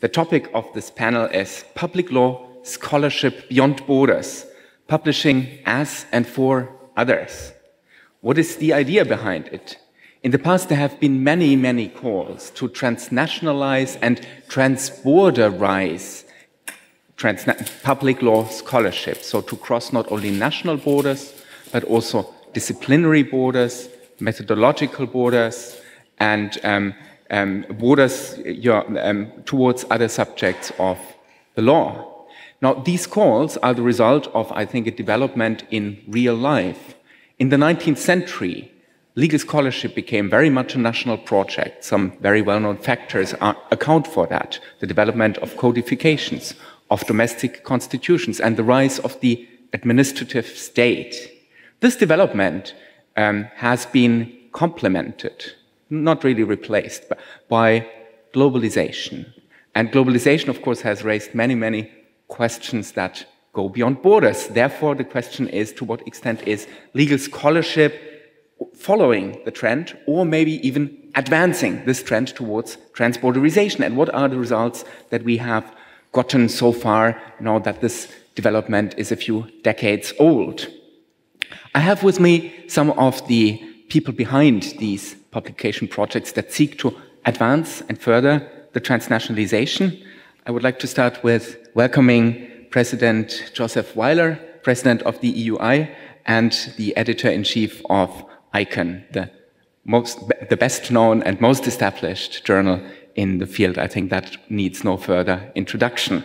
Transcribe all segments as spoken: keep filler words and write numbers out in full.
The topic of this panel is Public Law Scholarship Beyond Borders, Publishing as and for others. What is the idea behind it? In the past, there have been many, many calls to transnationalize and transborderize transna public law scholarship, so to cross not only national borders, but also disciplinary borders, methodological borders, and um, um, borders um, towards other subjects of the law. Now, these calls are the result of, I think, a development in real life. In the nineteenth century, legal scholarship became very much a national project. Some very well-known factors are, account for that. The development of codifications, of domestic constitutions, and the rise of the administrative state. This development um, has been complemented, not really replaced, but by globalization. And globalization, of course, has raised many, many questions that go beyond borders. Therefore, the question is, to what extent is legal scholarship following the trend, or maybe even advancing this trend towards transborderization? And what are the results that we have gotten so far, now that this development is a few decades old? I have with me some of the people behind these publication projects that seek to advance and further the transnationalization. I would like to start with welcoming President Joseph Weiler, President of the E U I, and the Editor-in-Chief of ICAN, the, most, the best known and most established journal in the field. I think that needs no further introduction.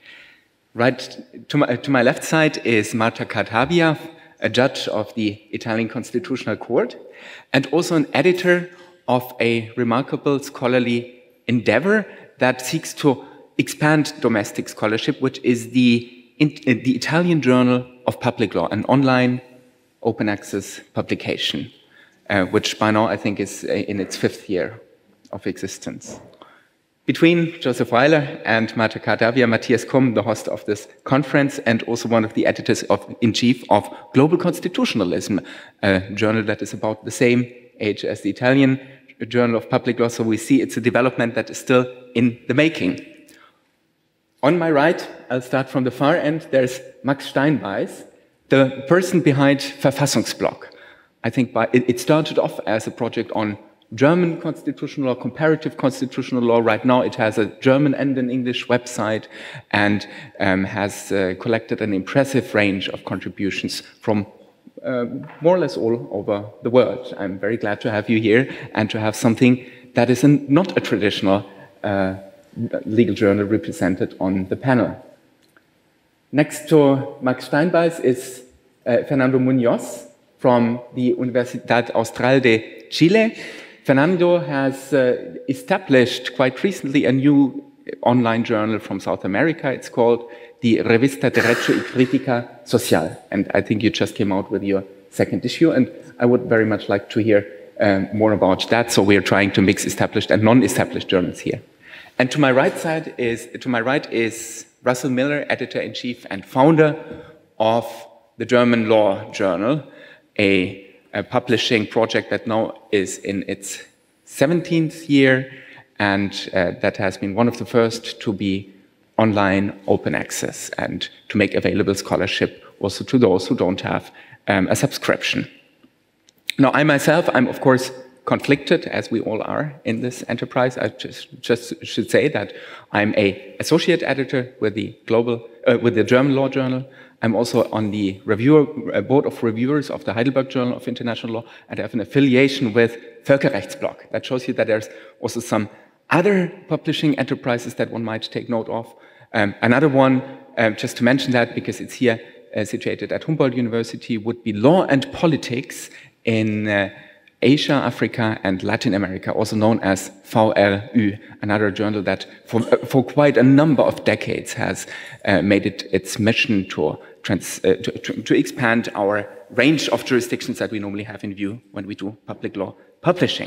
Right to my, to my left side is Marta Cartabia, a judge of the Italian Constitutional Court, and also an editor of a remarkable scholarly endeavor that seeks to expand domestic scholarship, which is the, in, the Italian Journal of Public Law, an online open access publication, uh, which by now I think is in its fifth year of existence. Between Joseph Weiler and Marta Cartabia, Matthias Kumm, the host of this conference, and also one of the editors-in-chief of Global Constitutionalism, a journal that is about the same age as the Italian Journal of Public Law. So we see it's a development that is still in the making. On my right, I'll start from the far end, there's Max Steinbeiß, the person behind Verfassungsblock. I think by, it, it started off as a project on German constitutional law, comparative constitutional law. Right now it has a German and an English website, and um, has uh, collected an impressive range of contributions from uh, more or less all over the world. I'm very glad to have you here and to have something that is an, not a traditional uh, legal journal represented on the panel. Next to Max Steinbeiß is uh, Fernando Munoz from the Universidad Austral de Chile. Fernando has uh, established quite recently a new online journal from South America. It's called the Revista Derecho y Crítica Social. And I think you just came out with your second issue, and I would very much like to hear um, more about that. So we're trying to mix established and non-established journals here. And to my right side is, to my right is Russell Miller, Editor-in-Chief and founder of the German Law Journal, a a publishing project that now is in its seventeenth year, and uh, that has been one of the first to be online open access and to make available scholarship also to those who don't have um, a subscription. Now, I myself, I'm of course conflicted, as we all are in this enterprise. I just, just should say that I'm an associate editor with the global, uh, with the German Law Journal. I'm also on the reviewer, uh, board of reviewers of the Heidelberg Journal of International Law, and I have an affiliation with Völkerrechtsblock. That shows you that there's also some other publishing enterprises that one might take note of. Um, another one, um, just to mention that because it's here uh, situated at Humboldt University, would be Law and Politics in uh, Asia, Africa, and Latin America, also known as V R U, another journal that for, uh, for quite a number of decades has uh, made it its mission to, trans, uh, to, to, to expand our range of jurisdictions that we normally have in view when we do public law publishing.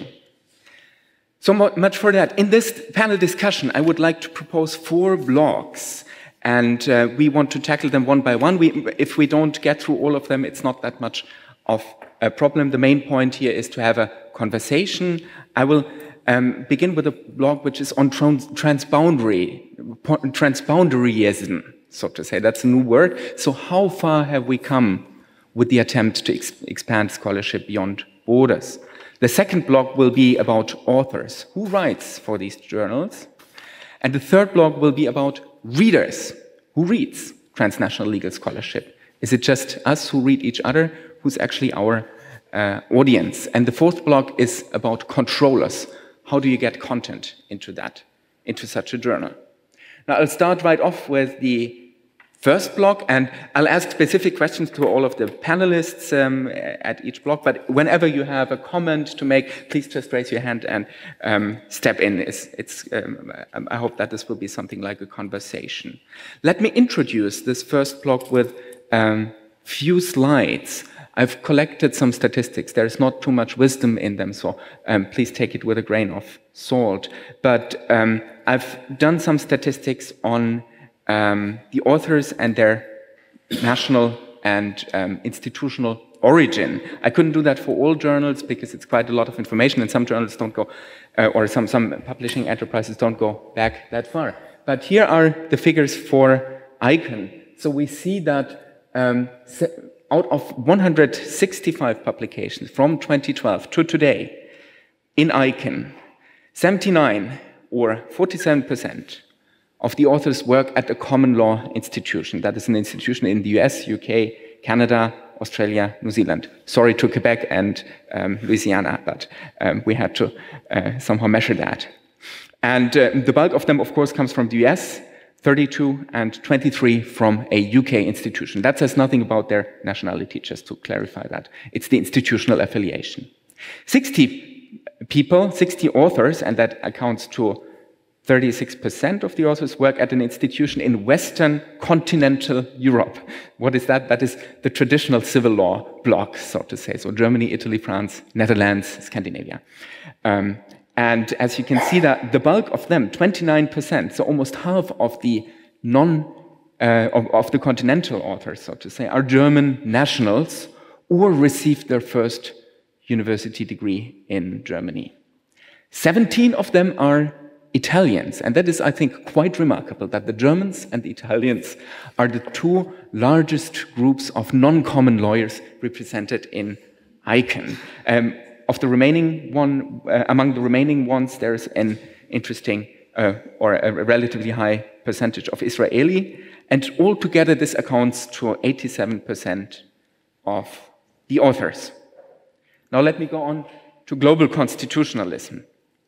So much for that. In this panel discussion, I would like to propose four blocks, and uh, we want to tackle them one by one. We, if we don't get through all of them, it's not that much of a problem. The main point here is to have a conversation. I will um, begin with a blog which is on trans transboundary transboundaryism, so to say. That's a new word. So how far have we come with the attempt to ex expand scholarship beyond borders? The second block will be about authors. Who writes for these journals? And the third block will be about readers. Who reads transnational legal scholarship? Is it just us who read each other? Who's actually our uh, audience? And the fourth block is about controllers. How do you get content into that, into such a journal? Now, I'll start right off with the first block, and I'll ask specific questions to all of the panelists um, at each block, but whenever you have a comment to make, please just raise your hand and um, step in. It's, it's, um, I hope that this will be something like a conversation. Let me introduce this first block with a um, few slides. I've collected some statistics. There's not too much wisdom in them, so um, please take it with a grain of salt. But um, I've done some statistics on Um, the authors and their national and um, institutional origin. I couldn't do that for all journals because it's quite a lot of information, and some journals don't go, uh, or some, some publishing enterprises don't go back that far. But here are the figures for ICON. So we see that um, out of one hundred sixty-five publications from twenty twelve to today in ICON, seventy-nine or forty-seven percent of the authors work at a common law institution. That is an institution in the U S, U K, Canada, Australia, New Zealand. Sorry to Quebec and um, Louisiana, but um, we had to uh, somehow measure that. And uh, the bulk of them, of course, comes from the U S, thirty-two, and twenty-three from a U K institution. That says nothing about their nationality, just to clarify that. It's the institutional affiliation. sixty people, sixty authors, and that accounts to thirty-six percent of the authors work at an institution in Western continental Europe. What is that? That is the traditional civil law bloc, so to say. So Germany, Italy, France, Netherlands, Scandinavia. Um, and as you can see, that the bulk of them, twenty-nine percent, so almost half of the non, uh, of, of the continental authors, so to say, are German nationals or received their first university degree in Germany. seventeen of them are Italians, and that is, I think, quite remarkable that the Germans and the Italians are the two largest groups of non-common lawyers represented in ICON. Um, of the remaining one, uh, among the remaining ones, there is an interesting uh, or a relatively high percentage of Israeli, and altogether this accounts to eighty-seven percent of the authors. Now let me go on to global constitutionalism.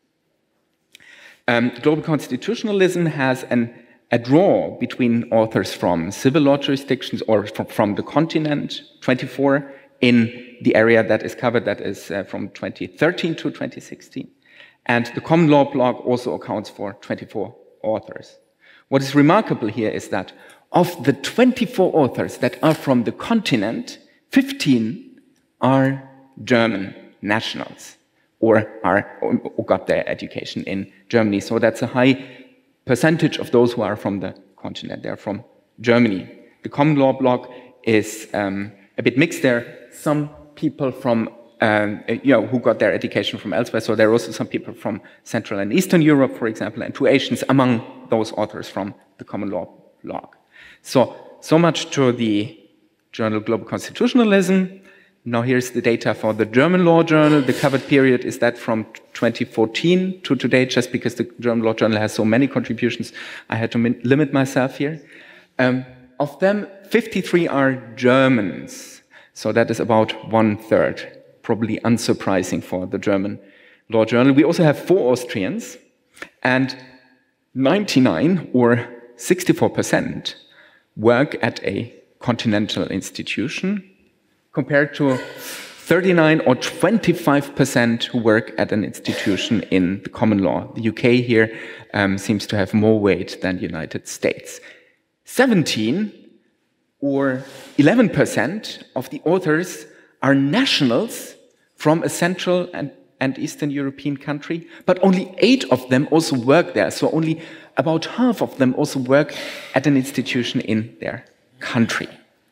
Um, global constitutionalism has an, a draw between authors from civil law jurisdictions or from, from the continent, twenty-four in the area that is covered, that is uh, from twenty thirteen to twenty sixteen. And the common law bloc also accounts for twenty-four authors. What is remarkable here is that of the twenty-four authors that are from the continent, fifteen are German nationals, or are or got their education in Germany. So that's a high percentage of those who are from the continent. They're from Germany. The common law bloc is um, a bit mixed. There are some people from um, you know who got their education from elsewhere. So there are also some people from Central and Eastern Europe, for example, and two Asians among those authors from the common law bloc. So so much to the journal Global Constitutionalism. Now here's the data for the German Law Journal. The covered period is that from twenty fourteen to today, just because the German Law Journal has so many contributions, I had to limit myself here. Um, of them, fifty-three are Germans. So that is about one third, probably unsurprising for the German Law Journal. We also have four Austrians, and ninety-nine or sixty-four percent work at a continental institution, compared to thirty-nine or twenty-five percent who work at an institution in the common law. The U K here um, seems to have more weight than the United States. seventeen or eleven percent of the authors are nationals from a Central and, and Eastern European country, but only eight of them also work there. So only about half of them also work at an institution in their country.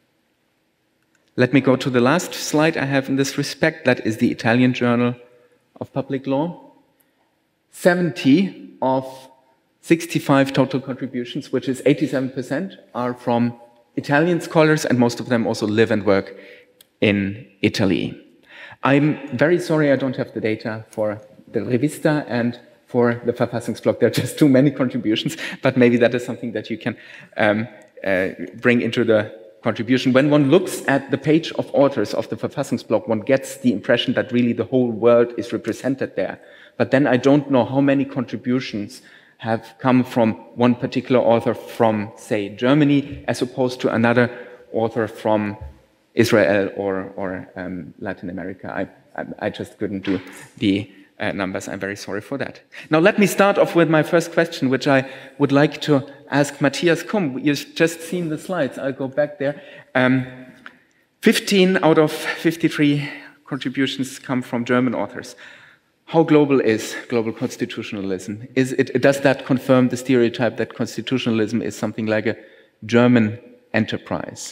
Let me go to the last slide I have in this respect. That is the Italian Journal of Public Law. seventy of sixty-five total contributions, which is eighty-seven percent, are from Italian scholars, and most of them also live and work in Italy. I'm very sorry I don't have the data for the Revista and for the Verfassungsblog. There are just too many contributions, but maybe that is something that you can um, uh, bring into the contribution. When one looks at the page of authors of the Verfassungsblog, one gets the impression that really the whole world is represented there. But then I don't know how many contributions have come from one particular author from, say, Germany, as opposed to another author from Israel or, or um, Latin America. I, I, I just couldn't do the uh, numbers. I'm very sorry for that. Now, let me start off with my first question, which I would like to ask Matthias Kumm. You've just seen the slides. I'll go back there. Um, fifteen out of fifty-three contributions come from German authors. How global is global constitutionalism? Is it, does that confirm the stereotype that constitutionalism is something like a German enterprise?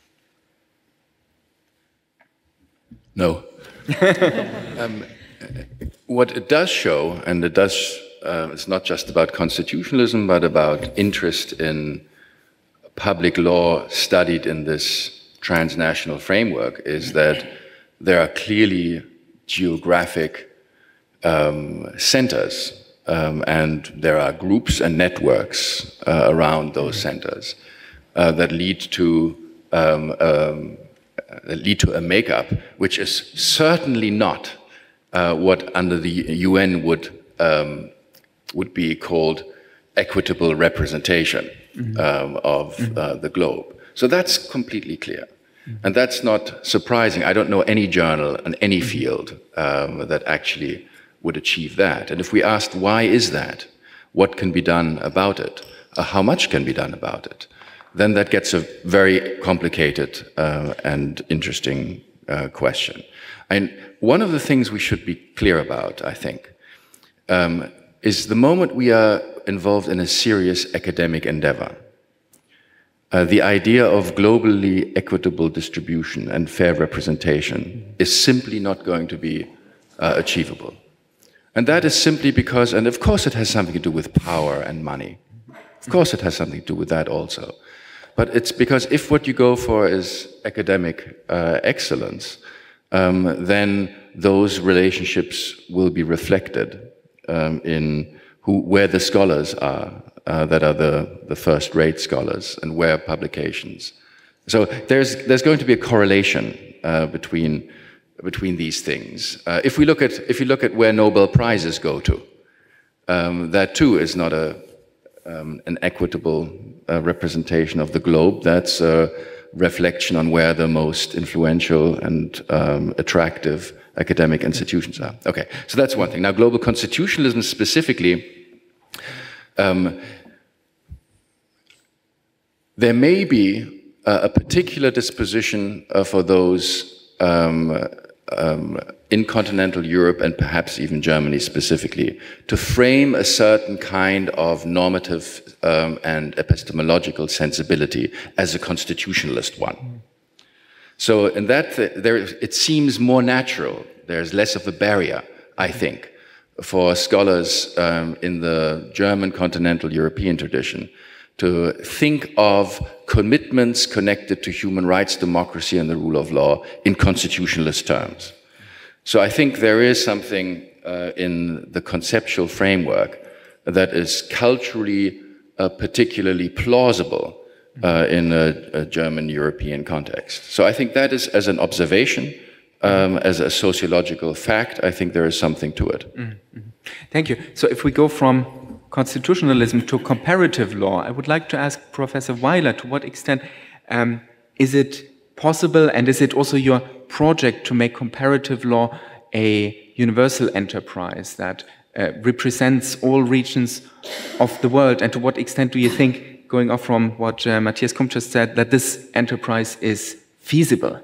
No. um, what it does show, and it does, uh, it's not just about constitutionalism, but about interest in public law studied in this transnational framework, is that there are clearly geographic um, centers, um, and there are groups and networks uh, around those centers uh, that lead to um, um, lead to a makeup which is certainly not uh, what under the U N would um, would be called equitable representation mm-hmm. um, of mm-hmm. uh, the globe. So that's completely clear. Mm-hmm. And that's not surprising. I don't know any journal in any mm-hmm. field um, that actually would achieve that. And if we asked why is that, what can be done about it, uh, how much can be done about it, then that gets a very complicated uh, and interesting uh, question. And one of the things we should be clear about, I think, um, is the moment we are involved in a serious academic endeavor, uh, the idea of globally equitable distribution and fair representation is simply not going to be uh, achievable. And that is simply because, and of course it has something to do with power and money. Of course it has something to do with that also. But it's because if what you go for is academic uh, excellence, um, then those relationships will be reflected um, in who, where the scholars are, uh, that are the, the first-rate scholars, and where publications. So there's, there's going to be a correlation uh, between, between these things. Uh, if we look at, if you look at where Nobel Prizes go to, um, that too is not a, um, an equitable uh, representation of the globe. That's a reflection on where the most influential and um, attractive academic institutions are. Okay, so that's one thing. Now, global constitutionalism specifically, um, there may be a, a particular disposition uh, for those um, um, in continental Europe and perhaps even Germany specifically, to frame a certain kind of normative um, and epistemological sensibility as a constitutionalist one. So in that, there, it seems more natural, there's less of a barrier, I think, for scholars um, in the German continental European tradition to think of commitments connected to human rights, democracy, and the rule of law in constitutionalist terms. So I think there is something uh, in the conceptual framework that is culturally uh, particularly plausible uh, in a, a German European context. So I think that is, as an observation, um, as a sociological fact, I think there is something to it. Mm-hmm. Thank you. So if we go from constitutionalism to comparative law, I would like to ask Professor Weiler, to what extent um, is it possible, and is it also your project to make comparative law a universal enterprise that uh, represents all regions of the world? And to what extent do you think, going off from what uh, Matthias Kumm just said, that this enterprise is feasible?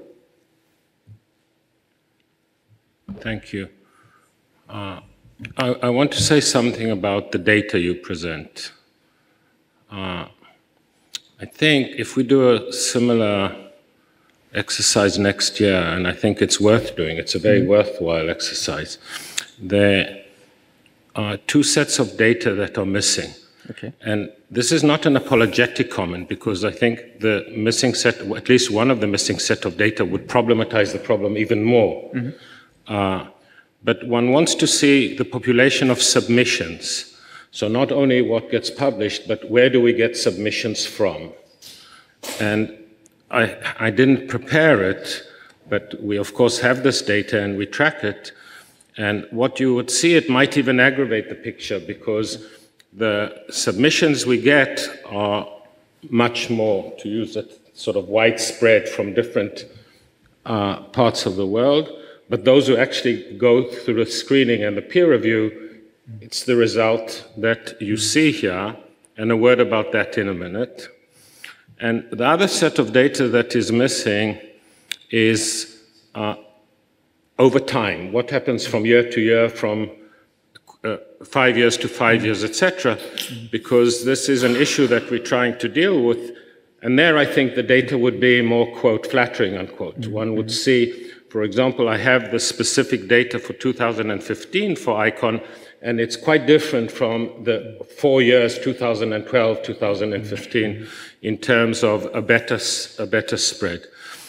Thank you. Uh, I, I want to say something about the data you present. Uh, I think if we do a similar exercise next year, and I think it's worth doing, it's a very worthwhile exercise, there are two sets of data that are missing. Okay. And this is not an apologetic comment, because I think the missing set, at least one of the missing set of data would problematize the problem even more. Mm-hmm. uh, but one wants to see the population of submissions. So not only what gets published, but where do we get submissions from? And I, I didn't prepare it, but we of course have this data and we track it. And what you would see, it might even aggravate the picture, because the submissions we get are much more, to use it, sort of widespread from different uh, parts of the world. But those who actually go through the screening and the peer review, it's the result that you see here, and a word about that in a minute. And the other set of data that is missing is uh, over time. What happens from year to year, from uh, five years to five years, et cetera, because this is an issue that we're trying to deal with. And there I think the data would be more, quote, flattering, unquote. Mm-hmm. One would see, for example, I have the specific data for two thousand fifteen for ICON, and it's quite different from the four years, two thousand twelve, two thousand fifteen, mm-hmm. in terms of a better, a better spread.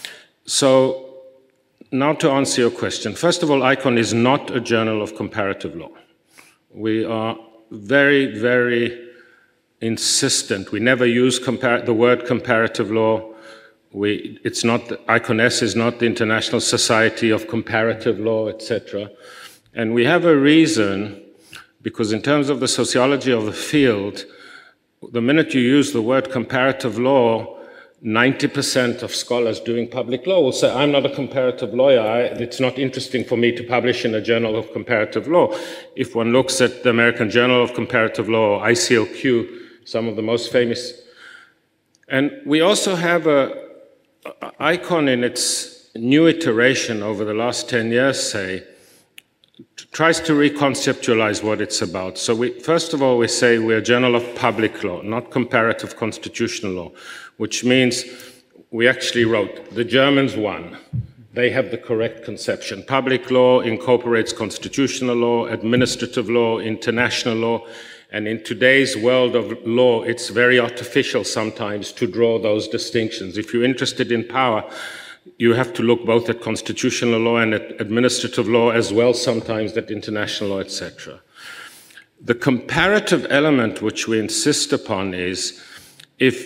So now to answer your question. First of all, ICON is not a journal of comparative law. We are very, very insistent. We never use compar the word comparative law. We, it's not, ICON-S is not the International Society of Comparative Law, et cetera. And we have a reason, because in terms of the sociology of the field, the minute you use the word comparative law, ninety percent of scholars doing public law will say, I'm not a comparative lawyer, I, it's not interesting for me to publish in a journal of comparative law. If one looks at the American Journal of Comparative Law, I C L Q, some of the most famous. And we also have a, a ICON in its new iteration over the last ten years, say, tries to reconceptualize what it's about. So we, first of all, we say we're a journal of public law, not comparative constitutional law, which means we actually wrote, the Germans won. They have the correct conception. Public law incorporates constitutional law, administrative law, international law, and in today's world of law, it's very artificial sometimes to draw those distinctions. If you're interested in power, you have to look both at constitutional law and at administrative law as well, sometimes at international law, et cetera. The comparative element which we insist upon is, if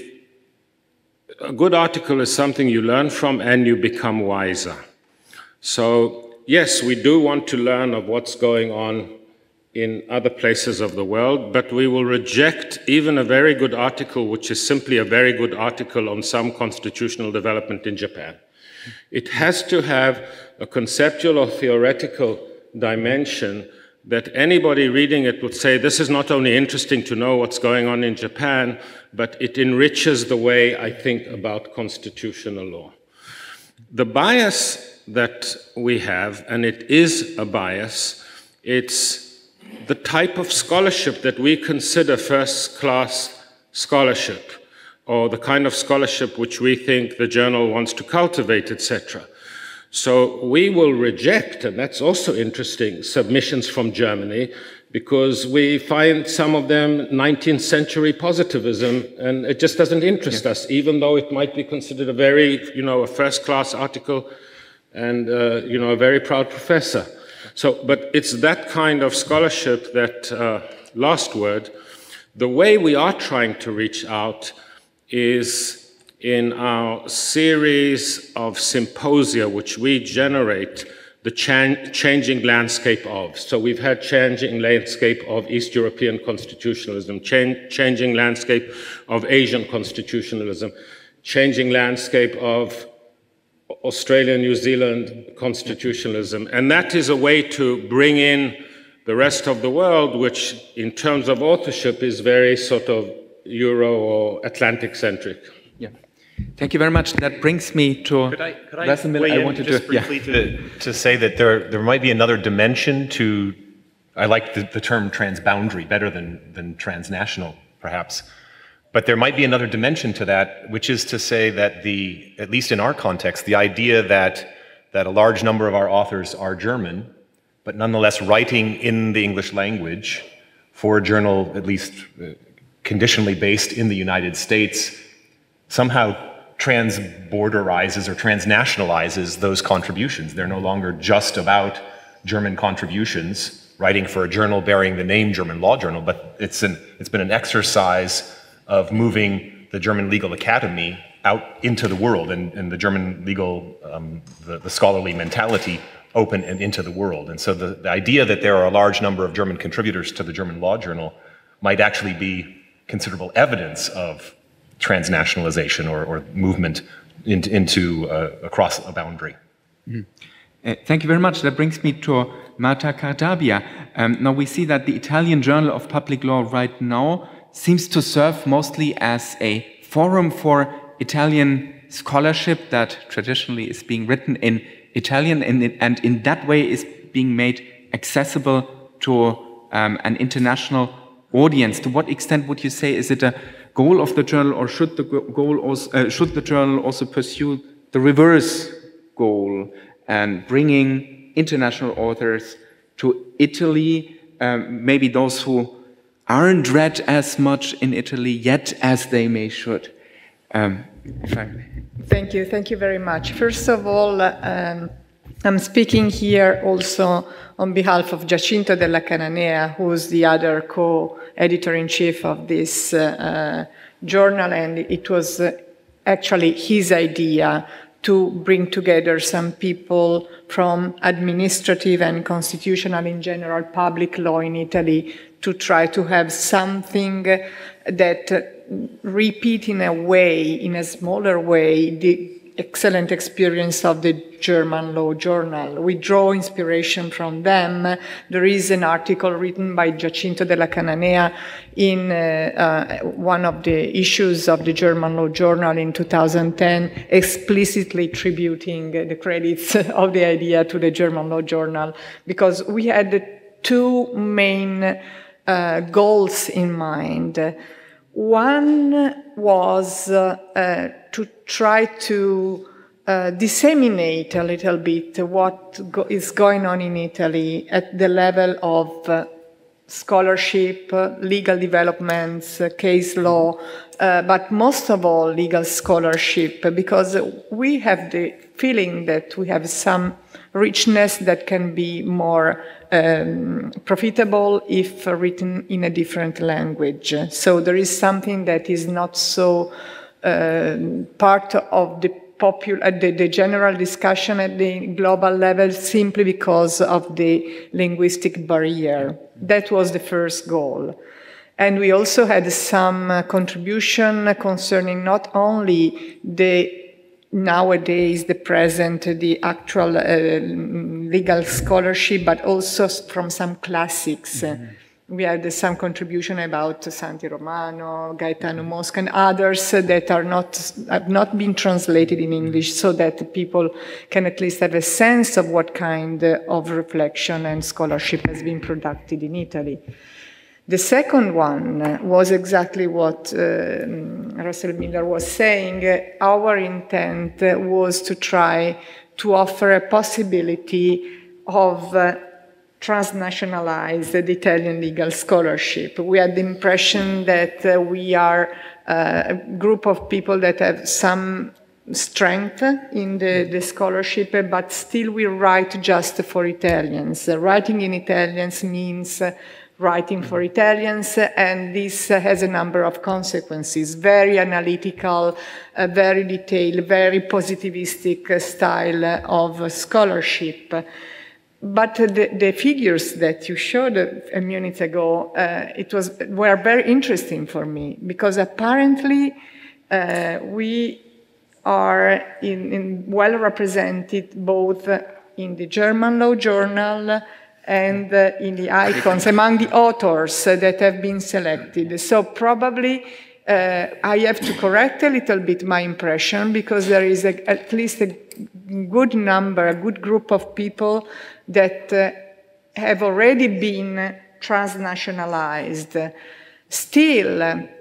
a good article is something you learn from and you become wiser. So, yes, we do want to learn of what's going on in other places of the world, but we will reject even a very good article which is simply a very good article on some constitutional development in Japan. It has to have a conceptual or theoretical dimension that anybody reading it would say, this is not only interesting to know what's going on in Japan, but it enriches the way I think about constitutional law. The bias that we have, and it is a bias, it's the type of scholarship that we consider first-class scholarship, or the kind of scholarship which we think the journal wants to cultivate, et cetera. So we will reject, and that's also interesting, submissions from Germany, because we find some of them nineteenth century positivism, and it just doesn't interest yeah. us, even though it might be considered a very, you know, a first-class article and, uh, you know, a very proud professor. So, but it's that kind of scholarship that, uh, last word, the way we are trying to reach out is in our series of symposia, which we generate, the chan changing landscape of. So we've had changing landscape of East European constitutionalism, chan changing landscape of Asian constitutionalism, changing landscape of Australia, New Zealand constitutionalism. And that is a way to bring in the rest of the world, which in terms of authorship is very sort of Euro or Atlantic centric. Yeah. Thank you very much. That brings me to could I, could I weigh I in wanted just to, briefly yeah. to, to say that there, there might be another dimension to, I like the, the term transboundary better than, than transnational, perhaps. But there might be another dimension to that, which is to say that the, at least in our context, the idea that, that a large number of our authors are German, but nonetheless writing in the English language for a journal, at least uh, conditionally based in the United States somehow transborderizes or transnationalizes those contributions. They're no longer just about German contributions, writing for a journal bearing the name German Law Journal, but it's, an, it's been an exercise of moving the German Legal Academy out into the world and, and the German legal, um, the, the scholarly mentality open and into the world. And so the, the idea that there are a large number of German contributors to the German Law Journal might actually be considerable evidence of transnationalization or, or movement into, into uh, across a boundary. Mm-hmm. uh, thank you very much. That brings me to Marta Cardabia. Um, now we see that the Italian Journal of Public Law right now seems to serve mostly as a forum for Italian scholarship that traditionally is being written in Italian, and, and in that way is being made accessible to um, an international audience. To what extent would you say is it a goal of the journal, or should the goal also, uh, should the journal also pursue the reverse goal and bringing international authors to Italy, um, maybe those who aren't read as much in Italy yet as they may should? Um, if I may. Thank you. Thank you very much. First of all, um, I'm speaking here also on behalf of Giacinto Della Cananea, who's the other co-editor-in-chief of this uh, uh, journal, and it was uh, actually his idea to bring together some people from administrative and constitutional, in general, public law in Italy to try to have something that uh, repeat in a way, in a smaller way, the excellent experience of the German Law Journal. We draw inspiration from them. There is an article written by Giacinto Della Cananea in uh, uh, one of the issues of the German Law Journal in two thousand ten, explicitly tributing the credits of the idea to the German Law Journal, because we had two main uh, goals in mind. One was uh, uh, to try to uh, disseminate a little bit what go is going on in Italy at the level of uh, scholarship, uh, legal developments, uh, case law, uh, but most of all legal scholarship, because we have the feeling that we have some richness that can be more um, profitable if written in a different language. So there is something that is not so uh, part of the popular, the, the general discussion at the global level simply because of the linguistic barrier. That was the first goal. And we also had some uh, contribution concerning not only the nowadays, the present, the actual uh, legal scholarship, but also from some classics. Mm-hmm. We had some contribution about Santi Romano, Gaetano Mosca, and others that are not, have not been translated in English, so that people can at least have a sense of what kind of reflection and scholarship has been produced in Italy. The second one was exactly what uh, Russell Miller was saying. Our intent was to try to offer a possibility of uh, transnationalize the Italian legal scholarship. We had the impression that uh, we are uh, a group of people that have some strength in the, the scholarship, but still we write just for Italians. Uh, writing in Italians means uh, writing for Italians, and this uh, has a number of consequences. Very analytical, uh, very detailed, very positivistic uh, style of uh, scholarship. But uh, the, the figures that you showed a, a minute ago, uh, it was, were very interesting for me, because apparently uh, we are in, in well represented both in the German Law Journal and uh, in the icons, among the authors uh, that have been selected. So probably uh, I have to correct a little bit my impression, because there is a, at least a good number, a good group of people that uh, have already been transnationalized. Still,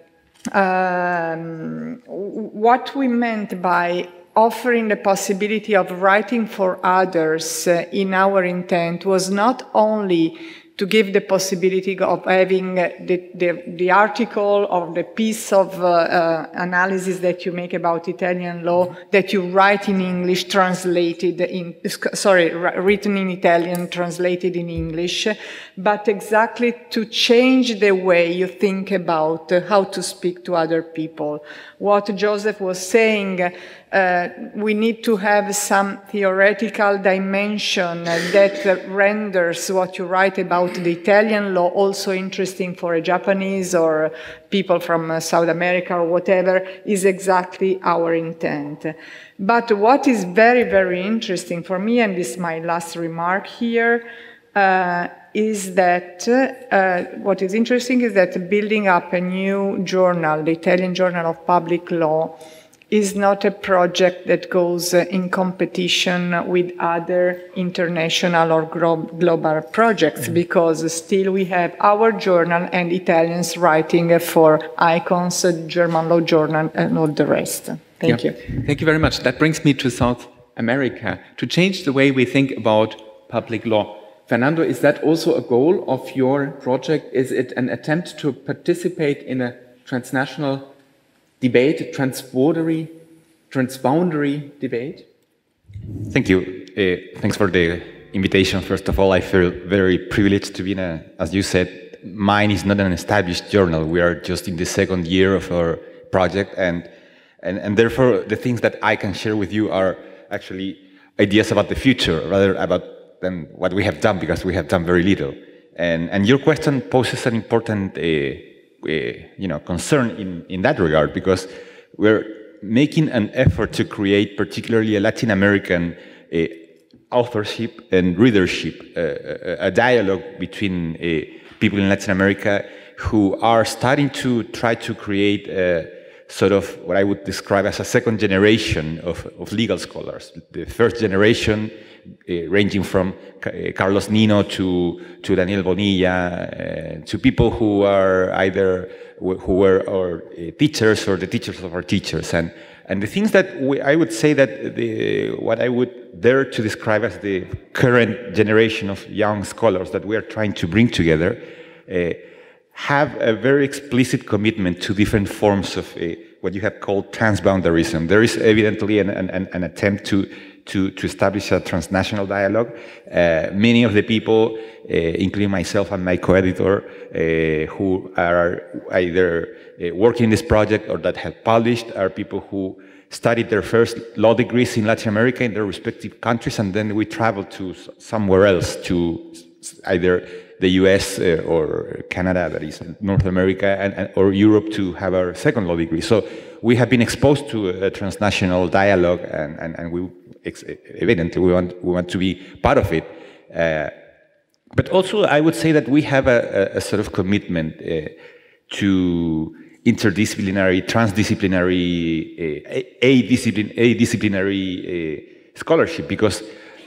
um, what we meant by offering the possibility of writing for others uh, in our intent was not only to give the possibility of having the, the, the article or the piece of uh, uh, analysis that you make about Italian law that you write in English, translated in, sorry, written in Italian, translated in English, but exactly to change the way you think about uh, how to speak to other people. What Joseph was saying, uh, we need to have some theoretical dimension that uh, renders what you write about the Italian law also interesting for a Japanese or people from uh, South America or whatever, is exactly our intent. But what is very, very interesting for me, and this is my last remark here, uh, is that uh, what is interesting is that building up a new journal, the Italian Journal of Public Law, is not a project that goes uh, in competition with other international or global projects, mm-hmm. because still we have our journal and Italians writing uh, for ICONS, uh, German Law Journal, and all the rest. Thank yeah. you. Thank you very much. That brings me to South America, to change the way we think about public law. Fernando, is that also a goal of your project? Is it an attempt to participate in a transnational debate, transbordery, transboundary debate? Thank you. Uh, thanks for the invitation. First of all, I feel very privileged to be in a, as you said, mine is not an established journal. We are just in the second year of our project, and, and, and therefore the things that I can share with you are actually ideas about the future, rather about than what we have done, because we have done very little. And, and your question poses an important uh, uh, you know, concern in, in that regard, because we're making an effort to create particularly a Latin American uh, authorship and readership, uh, a, a dialogue between uh, people in Latin America who are starting to try to create a sort of what I would describe as a second generation of, of legal scholars. The first generation Uh, ranging from uh, Carlos Nino to, to Daniel Bonilla, uh, to people who are either who were our uh, teachers or the teachers of our teachers. And, and the things that we, I would say that the, what I would dare to describe as the current generation of young scholars that we are trying to bring together uh, have a very explicit commitment to different forms of uh, what you have called transboundarism. There is evidently an, an, an attempt to To, to establish a transnational dialogue. Uh, many of the people, uh, including myself and my co-editor, uh, who are either uh, working in this project or that have published, are people who studied their first law degrees in Latin America in their respective countries, and then we traveled to somewhere else, to either the U S uh, or Canada, that is North America, and, and, or Europe to have our second law degree. So we have been exposed to a transnational dialogue, and, and, and we evidently we want, we want to be part of it. Uh, but also I would say that we have a, a, a sort of commitment uh, to interdisciplinary, transdisciplinary, uh, a-discipline, a-disciplinary uh, scholarship, because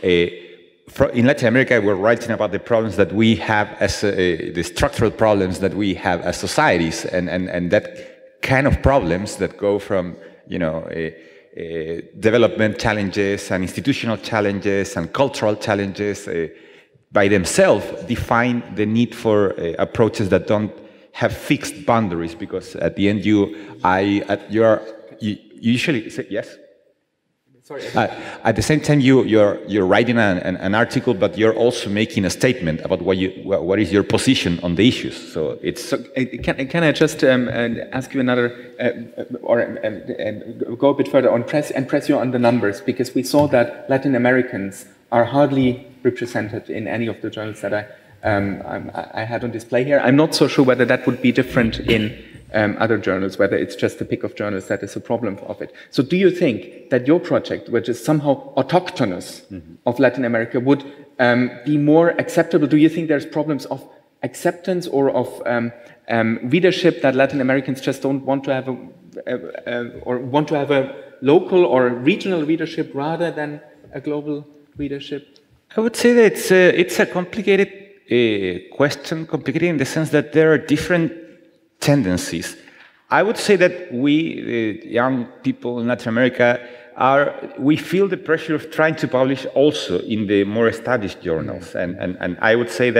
uh, in Latin America we're writing about the problems that we have as uh, the structural problems that we have as societies, and, and, and that kind of problems that go from, you know, uh, Uh, development challenges and institutional challenges and cultural challenges uh, by themselves define the need for uh, approaches that don't have fixed boundaries, because at the end you, I, at your, you usually say yes? Sorry. Uh, at the same time, you, you're, you're writing an, an, an article, but you're also making a statement about what, you, what is your position on the issues. So it's. So, uh, can, can I just um, uh, ask you another, uh, or uh, uh, go a bit further on press and press you on the numbers, because we saw that Latin Americans are hardly represented in any of the journals that I, um, I had on display here. I'm not so sure whether that would be different in Um, other journals, whether it's just a pick of journals that is a problem of it. So do you think that your project, which is somehow autochthonous mm-hmm. of Latin America, would um, be more acceptable? Do you think there's problems of acceptance or of um, um, readership that Latin Americans just don't want to have a, a, a, or want to have a local or regional readership rather than a global readership? I would say that it's a, it's a complicated uh, question, complicated in the sense that there are different tendencies. I would say that we, uh, young people in Latin America, are, we feel the pressure of trying to publish also in the more established journals. And, and, and I would say that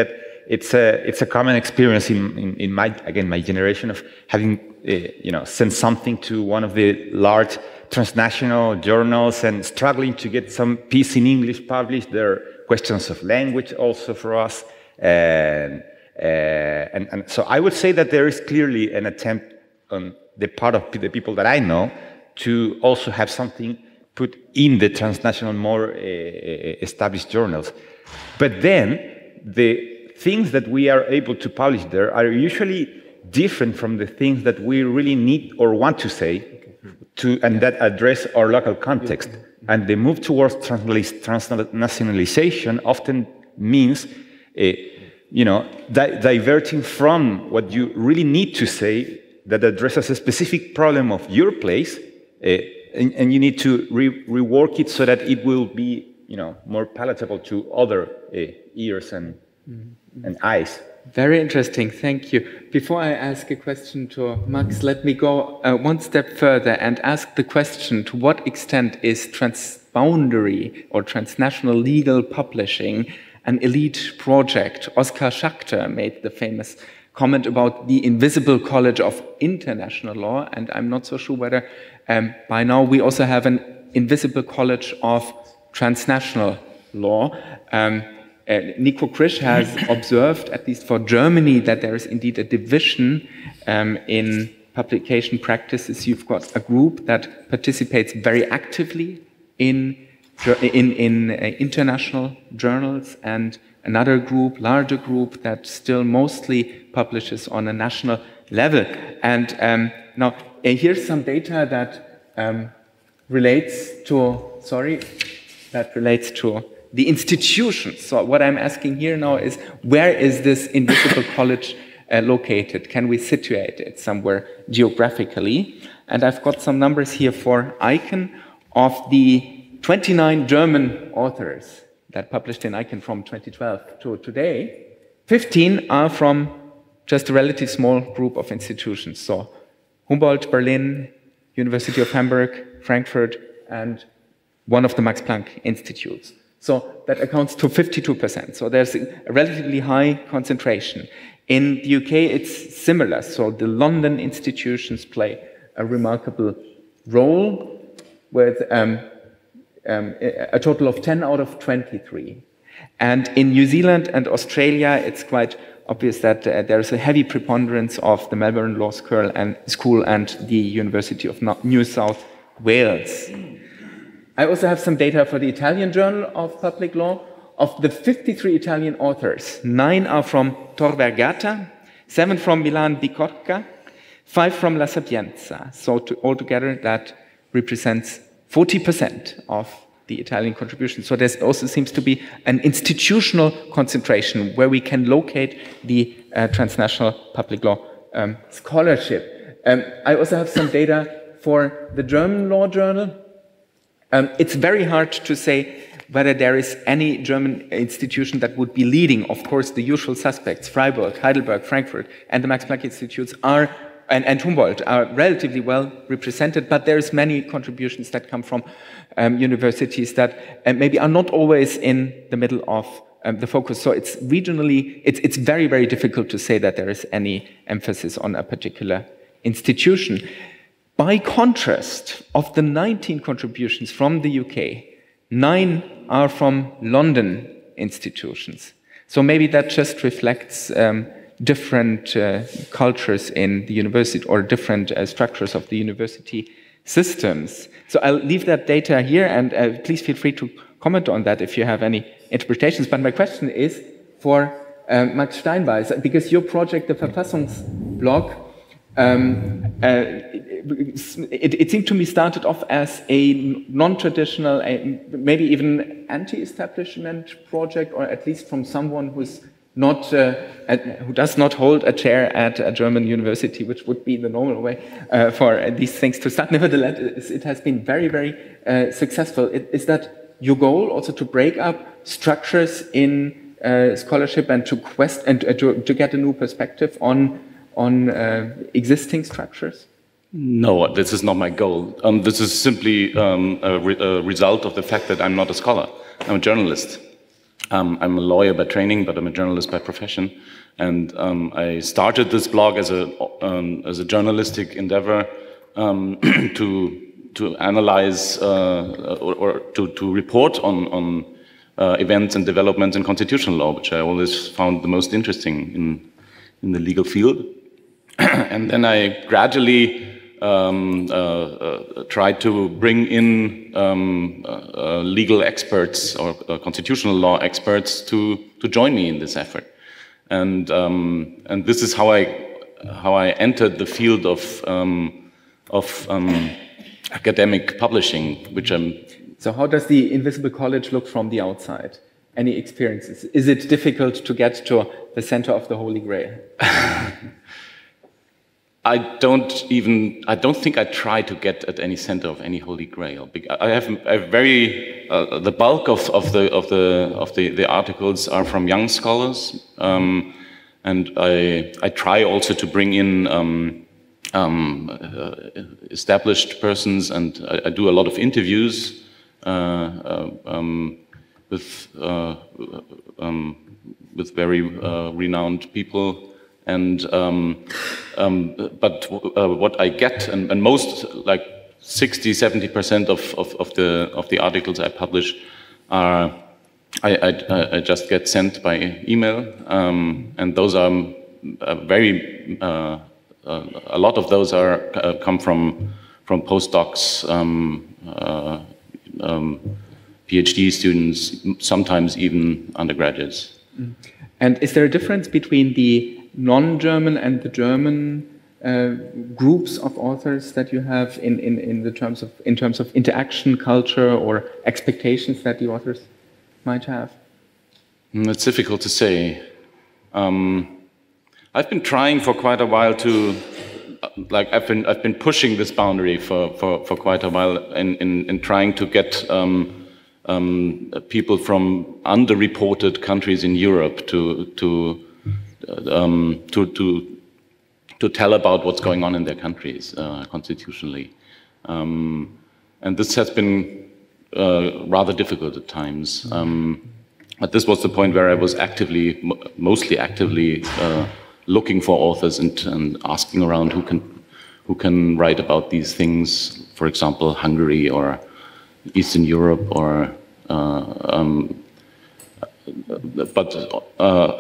it's a it's a common experience in, in, in my again my generation of having uh, you know sent something to one of the large transnational journals and struggling to get some piece in English published. There are questions of language also for us, and uh, and, and so I would say that there is clearly an attempt on the part of the people that I know to also have something put in the transnational, more uh, established journals. But then the things that we are able to publish there are usually different from the things that we really need or want to say, to, and that address our local context. And the move towards transnationalization often means, uh, you know, di diverting from what you really need to say that addresses a specific problem of your place, uh, and, and you need to re rework it so that it will be, you know, more palatable to other uh, ears and, mm-hmm. and eyes. Very interesting, thank you. Before I ask a question to Max, let me go uh, one step further and ask the question, to what extent is transboundary or transnational legal publishing an elite project? Oskar Schachter made the famous comment about the invisible college of international law, and I'm not so sure whether um, by now we also have an invisible college of transnational law. Um, Uh, Nico Krisch has observed, at least for Germany, that there is indeed a division um, in publication practices. You've got a group that participates very actively in, in, in uh, international journals, and another group, larger group, that still mostly publishes on a national level. And um, now, uh, here's some data that um, relates to, sorry, that relates to the institutions. So what I'm asking here now is, where is this invisible college uh, located? Can we situate it somewhere geographically? And I've got some numbers here for ICANN. Of the twenty-nine German authors that published in ICANN from twenty twelve to today, fifteen are from just a relatively small group of institutions. So Humboldt, Berlin, University of Hamburg, Frankfurt, and one of the Max Planck institutes. So that accounts to fifty-two percent. So there's a relatively high concentration. In the U K, it's similar. So the London institutions play a remarkable role with um, um, a total of ten out of twenty-three. And in New Zealand and Australia, it's quite obvious that uh, there's a heavy preponderance of the Melbourne Law School and, school and the University of New South Wales. I also have some data for the Italian Journal of Public Law. Of the fifty-three Italian authors, nine are from Tor Vergata, seven from Milan Bicocca, five from La Sapienza. So to, altogether, that represents forty percent of the Italian contribution. So there also seems to be an institutional concentration where we can locate the uh, transnational public law um, scholarship. Um, I also have some data for the German Law Journal. Um, it's very hard to say whether there is any German institution that would be leading. Of course, the usual suspects, Freiburg, Heidelberg, Frankfurt, and the Max Planck Institutes are, and, and Humboldt, are relatively well represented, but there's many contributions that come from um, universities that uh, maybe are not always in the middle of um, the focus. So it's regionally, it's, it's very, very difficult to say that there is any emphasis on a particular institution. By contrast, of the nineteen contributions from the U K, nine are from London institutions. So maybe that just reflects um, different uh, cultures in the university, or different uh, structures of the university systems. So I'll leave that data here, and uh, please feel free to comment on that if you have any interpretations. But my question is for uh, Max Steinbeiß, because your project, the Verfassungsblog, um, uh, It, it seemed to me started off as a non-traditional, maybe even anti-establishment project, or at least from someone who's not, uh, at, who does not hold a chair at a German university, which would be the normal way uh, for these things to start. Nevertheless, it has been very, very uh, successful. It, is that your goal, also to break up structures in uh, scholarship and to quest and uh, to, to get a new perspective on on uh, existing structures? No, this is not my goal. Um, this is simply um, a, re a result of the fact that I'm not a scholar. I'm a journalist. um, I'm a lawyer by training, but I'm a journalist by profession. And um, I started this blog as a, um, as a journalistic endeavor um, to, to analyze uh, or, or to, to report on, on uh, events and developments in constitutional law, which I always found the most interesting in, in the legal field. And then I gradually um, uh, uh, tried to bring in um, uh, uh, legal experts or uh, constitutional law experts to, to join me in this effort. And, um, and this is how I, how I entered the field of, um, of um, academic publishing, which I'm... So how does the Invisible College look from the outside? Any experiences? Is it difficult to get to the center of the Holy Grail? I don't even, I don't think I try to get at any center of any Holy Grail. I have, I have very, uh, the bulk of, of, the, of, the, of the, the articles are from young scholars. Um, and I, I try also to bring in um, um, uh, established persons, and I, I do a lot of interviews uh, uh, um, with, uh, um, with very uh, renowned people. And um, um, but uh, what I get, and, and most, like sixty, seventy percent of, of, of the of the articles I publish are I, I, I just get sent by email, um, and those are uh, very uh, uh, a lot of those are uh, come from from postdocs, um, uh, um, PhD students, sometimes even undergraduates. And is there a difference between the non-German and the German uh, groups of authors that you have in, in, in, the terms of, in terms of interaction, culture, or expectations that the authors might have? It's difficult to say. Um, I've been trying for quite a while to, like, I've been, I've been pushing this boundary for, for, for quite a while in, in, in trying to get um, um, people from underreported countries in Europe to, to Um, to, to, to tell about what's going on in their countries uh, constitutionally. Um, and this has been uh, rather difficult at times. Um, but this was the point where I was actively, mostly actively uh, looking for authors and, and asking around who can, who can write about these things, for example, Hungary or Eastern Europe, or uh, um, but uh,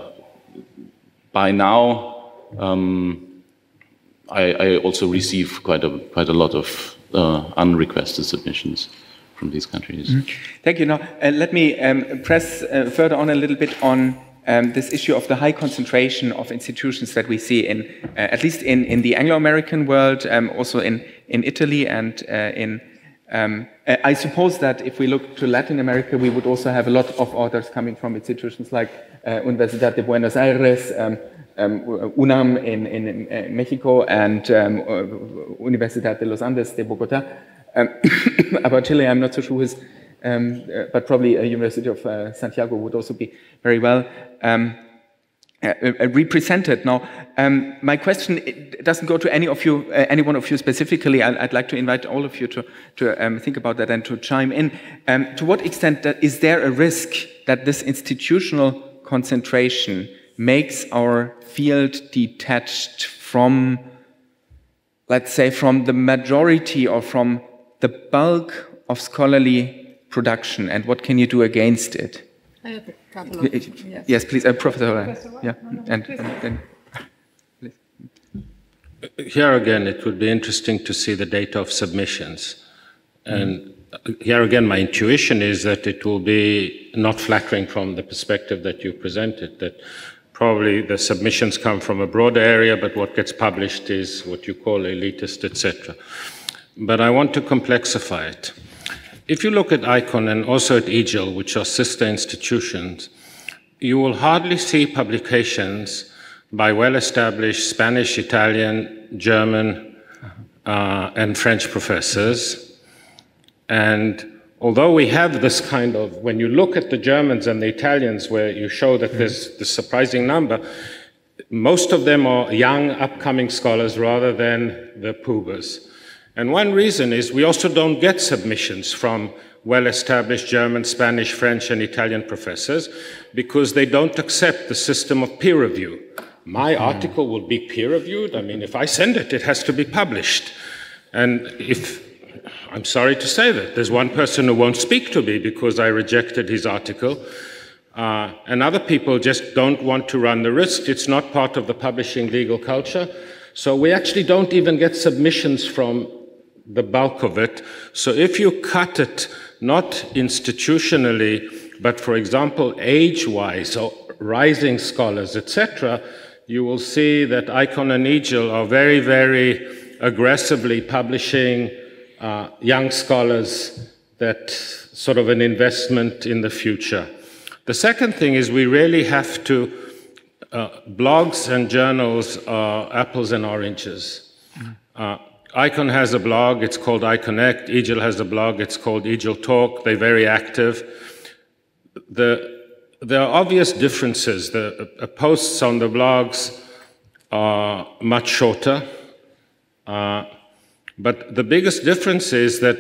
by now, um, I, I also receive quite a quite a lot of uh, unrequested submissions from these countries. Mm-hmm. Thank you. Now, uh, let me um, press uh, further on a little bit on um, this issue of the high concentration of institutions that we see in, uh, at least in, in the Anglo-American world, um, also in in Italy and uh, in. Um, I suppose that if we look to Latin America, we would also have a lot of authors coming from institutions like uh, Universidad de Buenos Aires, um, um, UNAM in, in, in Mexico, and um, Universidad de los Andes de Bogotá. Um, about Chile, I'm not so sure who's, um, uh, but probably a University of uh, Santiago would also be very well um, uh, uh, represented. Now, um, my question it doesn't go to any of you, uh, any one of you specifically. I'd, I'd like to invite all of you to, to um, think about that and to chime in. Um, to what extent that, is there a risk that this institutional concentration makes our field detached from, let's say, from the majority or from the bulk of scholarly production, and what can you do against it? I have a couple of, yes. yes, please, uh, Professor. Yeah, and, and then, please. Here again, it would be interesting to see the data of submissions. And here again, my intuition is that it will be not flattering from the perspective that you presented, that probably the submissions come from a broader area, but what gets published is what you call elitist, et cetera. But I want to complexify it. If you look at ICON and also at E G I L, which are sister institutions, you will hardly see publications by well-established Spanish, Italian, German, uh, and French professors. And although we have this kind of, when you look at the Germans and the Italians, where you show that there's this surprising number, most of them are young, upcoming scholars rather than the poobas. And one reason is we also don't get submissions from well-established German, Spanish, French, and Italian professors because they don't accept the system of peer review. My article will be peer-reviewed. I mean, if I send it, it has to be published. And if, I'm sorry to say that, there's one person who won't speak to me because I rejected his article, uh, and other people just don't want to run the risk. It's not part of the publishing legal culture. So we actually don't even get submissions from the bulk of it. So if you cut it, not institutionally, but for example, age-wise, or rising scholars, et cetera, you will see that Icon and Egil are very, very aggressively publishing uh, young scholars, that sort of an investment in the future. The second thing is we really have to, uh, blogs and journals are apples and oranges. Uh, Icon has a blog, it's called iConnect. Egil has a blog, it's called Egil Talk. They're very active. The There are obvious differences. The uh, posts on the blogs are much shorter, uh, but the biggest difference is that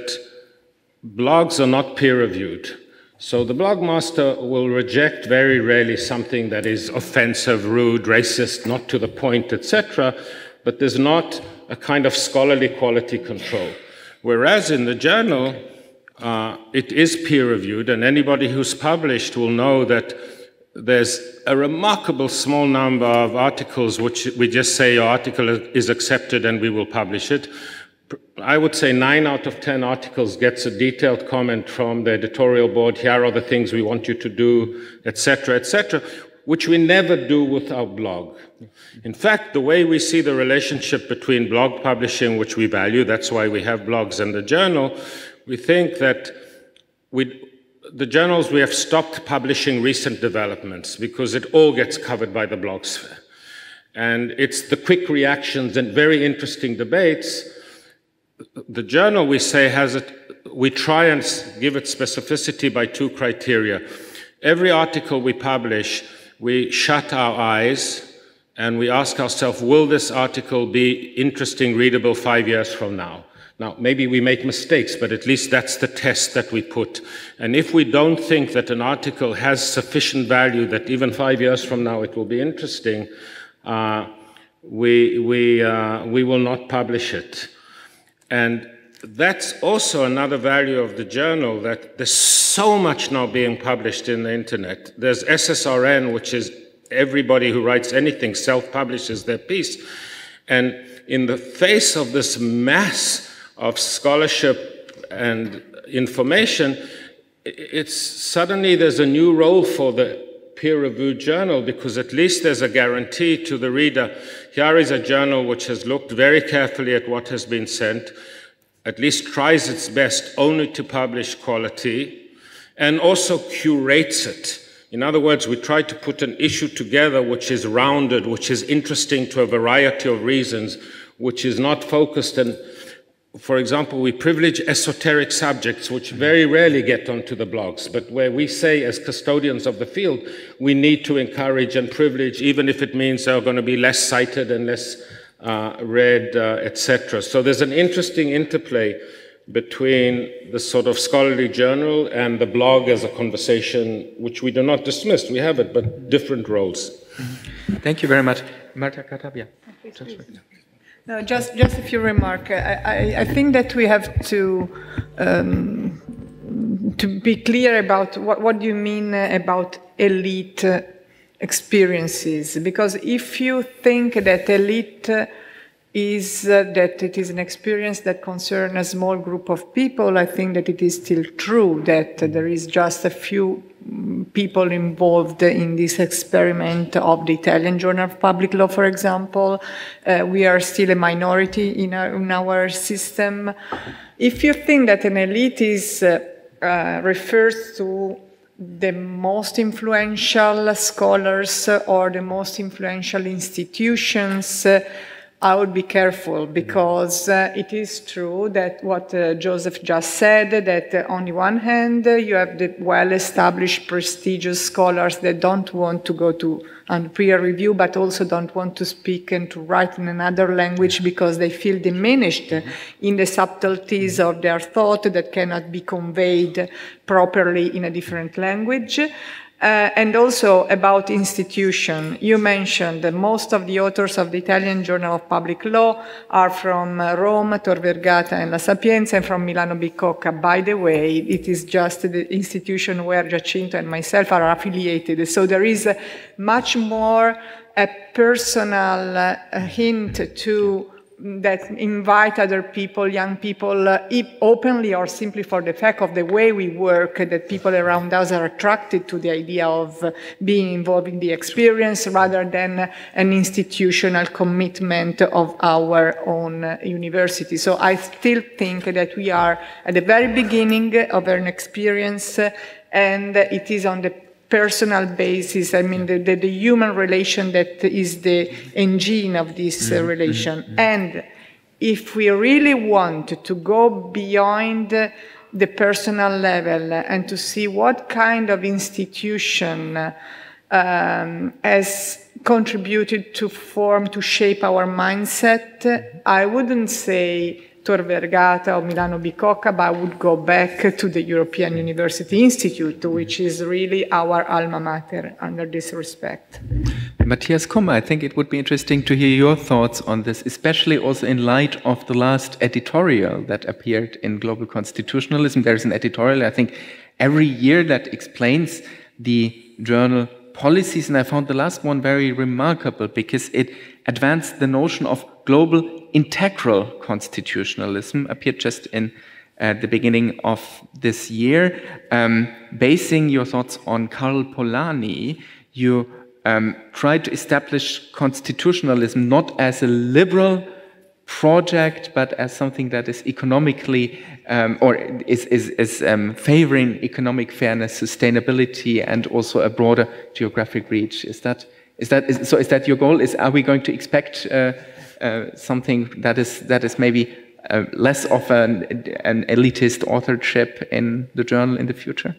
blogs are not peer-reviewed. So the blog master will reject very rarely something that is offensive, rude, racist, not to the point, et cetera, but there's not a kind of scholarly quality control. Whereas in the journal, Uh, it is peer-reviewed, and anybody who's published will know that there's a remarkable small number of articles which we just say your article is accepted and we will publish it. I would say nine out of ten articles gets a detailed comment from the editorial board, here are the things we want you to do, et cetera, et cetera, which we never do with our blog. In fact, the way we see the relationship between blog publishing, which we value, that's why we have blogs, and the journal, we think that we, the journals, we have stopped publishing recent developments because it all gets covered by the blogosphere. And it's the quick reactions and very interesting debates. The journal, we say, has it, we try and give it specificity by two criteria. Every article we publish, we shut our eyes and we ask ourselves, will this article be interesting, readable five years from now? Now, maybe we make mistakes, but at least that's the test that we put. And if we don't think that an article has sufficient value that even five years from now it will be interesting, uh, we, we, uh, we will not publish it. And that's also another value of the journal, that there's so much now being published in the internet. There's S S R N, which is everybody who writes anything self-publishes their piece. And in the face of this mass of scholarship and information, it's suddenly there's a new role for the peer-reviewed journal, because at least there's a guarantee to the reader. Here is a journal which has looked very carefully at what has been sent, at least tries its best only to publish quality, and also curates it. In other words, we try to put an issue together which is rounded, which is interesting to a variety of reasons, which is not focused. And for example, we privilege esoteric subjects which very rarely get onto the blogs, but where we say as custodians of the field, we need to encourage and privilege, even if it means they're going to be less cited and less uh, read, uh, et cetera. So there's an interesting interplay between the sort of scholarly journal and the blog as a conversation, which we do not dismiss. We have it, but different roles. Thank you very much. Marta Katabia. No, just, just a few remarks. I, I, I think that we have to um, to be clear about what, what you mean about elite experiences. Because if you think that elite is uh, that it is an experience that concerns a small group of people, I think that it is still true that uh, there is just a few people involved in this experiment of the Italian Journal of Public Law, for example. Uh, we are still a minority in our, in our system. If you think that an elite is, uh, uh, refers to the most influential scholars or the most influential institutions, uh, I would be careful, because uh, it is true that what uh, Joseph just said, that uh, on the one hand, uh, you have the well-established, prestigious scholars that don't want to go to on peer review, but also don't want to speak and to write in another language because they feel diminished in the subtleties of their thought that cannot be conveyed properly in a different language. Uh, and also about institution. You mentioned that most of the authors of the Italian Journal of Public Law are from uh, Rome, Tor Vergata and La Sapienza, and from Milano Bicocca. By the way, it is just the institution where Giacinto and myself are affiliated. So there is uh, much more a personal uh, hint to that invite other people, young people, uh, openly or simply for the fact of the way we work, that people around us are attracted to the idea of uh, being involved in the experience rather than uh, an institutional commitment of our own uh, university. So I still think that we are at the very beginning of an experience, uh, and it is on the personal basis, I mean, the, the, the human relation that is the engine of this uh, relation. Mm-hmm. And if we really want to go beyond uh, the personal level and to see what kind of institution uh, um, has contributed to form, to shape our mindset, I wouldn't say Tor Vergata or Milano Bicocca, but I would go back to the European University Institute, which is really our alma mater under this respect. Matthias Kummer, I think it would be interesting to hear your thoughts on this, especially also in light of the last editorial that appeared in Global Constitutionalism. There's an editorial, I think, every year that explains the journal policies, and I found the last one very remarkable because it advanced the notion of global integral constitutionalism, appeared just in uh, the beginning of this year. Um, basing your thoughts on Karl Polanyi, you um, tried to establish constitutionalism not as a liberal project, but as something that is economically, um, or is, is, is um, favoring economic fairness, sustainability, and also a broader geographic reach. Is that, is that, is, so is that your goal? Is, are we going to expect uh, uh, something that is, that is maybe uh, less of an, an elitist authorship in the journal in the future?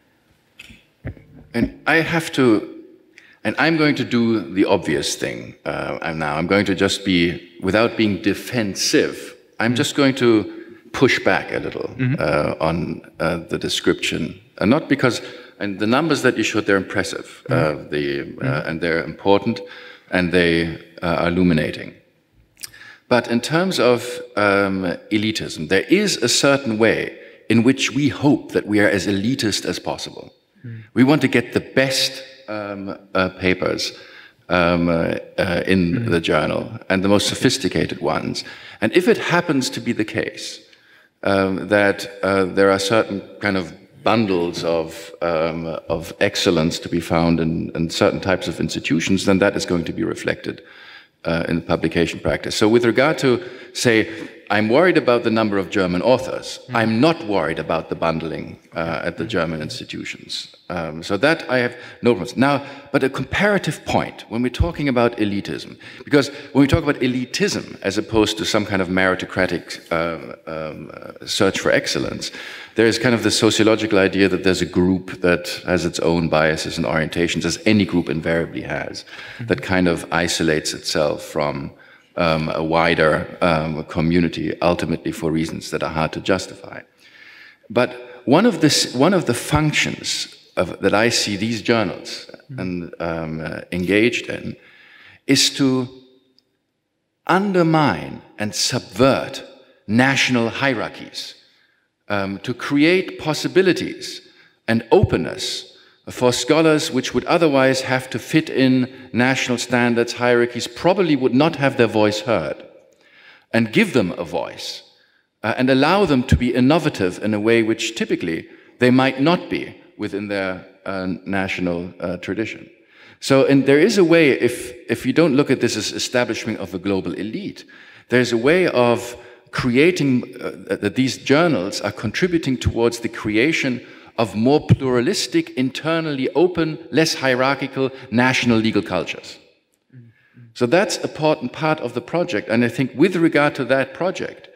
And I have to And I'm going to do the obvious thing uh, now. I'm going to just be, without being defensive, I'm mm-hmm. just going to push back a little mm-hmm. uh, on uh, the description. And not because, and the numbers that you showed, they're impressive, mm-hmm. uh, the, uh, mm-hmm. and they're important, and they uh, are illuminating. But in terms of um, elitism, there is a certain way in which we hope that we are as elitist as possible. Mm-hmm. We want to get the best Um, uh, papers um, uh, uh, in mm-hmm. the journal, and the most sophisticated ones. And if it happens to be the case um, that uh, there are certain kind of bundles of, um, of excellence to be found in, in certain types of institutions, then that is going to be reflected uh, in the publication practice. So with regard to, say, I'm worried about the number of German authors. Mm. I'm not worried about the bundling uh, at the German institutions. Um, so that I have no problems. Now, but a comparative point when we're talking about elitism, because when we talk about elitism as opposed to some kind of meritocratic uh, um, uh, search for excellence, there is kind of the sociological idea that there's a group that has its own biases and orientations, as any group invariably has, mm-hmm. that kind of isolates itself from Um, a wider um, community, ultimately for reasons that are hard to justify. But one of, this, one of the functions of, that I see these journals and, um, uh, engaged in is to undermine and subvert national hierarchies, um, to create possibilities and openness for scholars which would otherwise have to fit in national standards, hierarchies, probably would not have their voice heard, and give them a voice, uh, and allow them to be innovative in a way which typically they might not be within their uh, national uh, tradition. So and there is a way, if, if you don't look at this as establishment of a global elite, there's a way of creating, uh, that these journals are contributing towards the creation of more pluralistic, internally open, less hierarchical national legal cultures. So that's a important part of the project. And I think with regard to that project,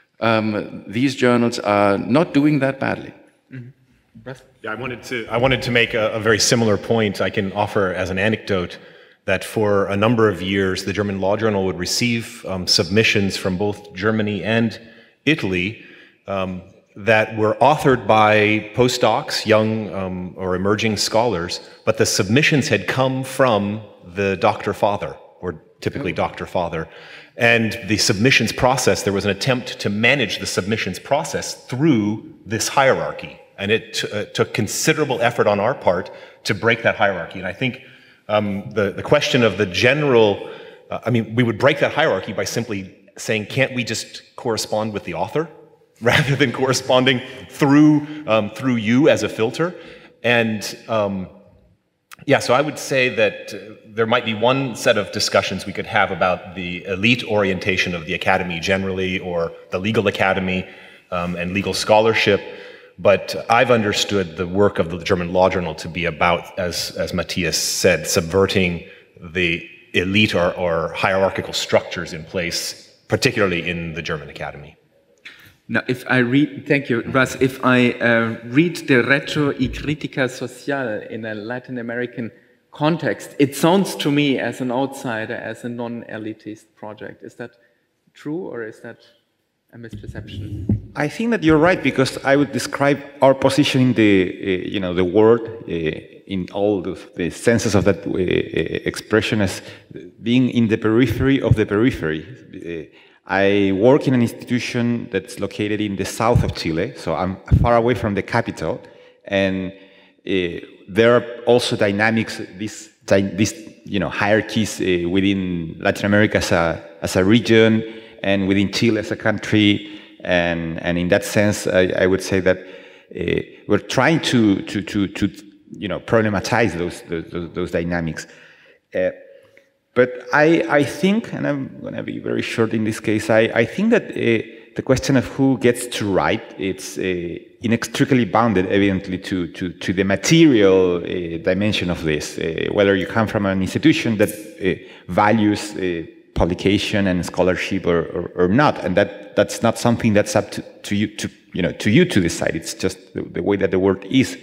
um, these journals are not doing that badly. Mm-hmm. Yeah, I wanted to, I wanted to make a, a very similar point. I can offer as an anecdote that for a number of years, the German Law Journal would receive um, submissions from both Germany and Italy um, that were authored by postdocs, young um, or emerging scholars, but the submissions had come from the doctor father, or typically doctor father. And the submissions process, there was an attempt to manage the submissions process through this hierarchy. And it t uh, took considerable effort on our part to break that hierarchy. And I think um, the, the question of the general, uh, I mean, we would break that hierarchy by simply saying, can't we just correspond with the author rather than corresponding through, um, through you as a filter? And um, yeah, so I would say that uh, there might be one set of discussions we could have about the elite orientation of the academy generally, or the legal academy um, and legal scholarship. But I've understood the work of the German Law Journal to be about, as, as Matthias said, subverting the elite or, or hierarchical structures in place, particularly in the German academy. Now, if I read, thank you, Russ, if I uh, read the Retro y Crítica Social in a Latin American context, it sounds to me as an outsider, as a non-elitist project. Is that true, or is that a misperception? I think that you're right, because I would describe our position in the, uh, you know, the world, uh, in all the, the senses of that uh, expression, as being in the periphery of the periphery. Uh, I work in an institution that's located in the south of Chile, so I'm far away from the capital, and uh, there are also dynamics, these, these you know, hierarchies uh, within Latin America as a, as a region, and within Chile as a country, and, and in that sense, I, I would say that uh, we're trying to, to, to, to you know, problematize those, those, those dynamics. Uh, But I, I think, and I'm going to be very short in this case, I, I think that uh, the question of who gets to write, it's uh, inextricably bounded, evidently, to, to, to the material uh, dimension of this, uh, whether you come from an institution that uh, values uh, publication and scholarship or, or, or not. And that, that's not something that's up to, to, you, to, you know, to you to decide. It's just the, the way that the world is.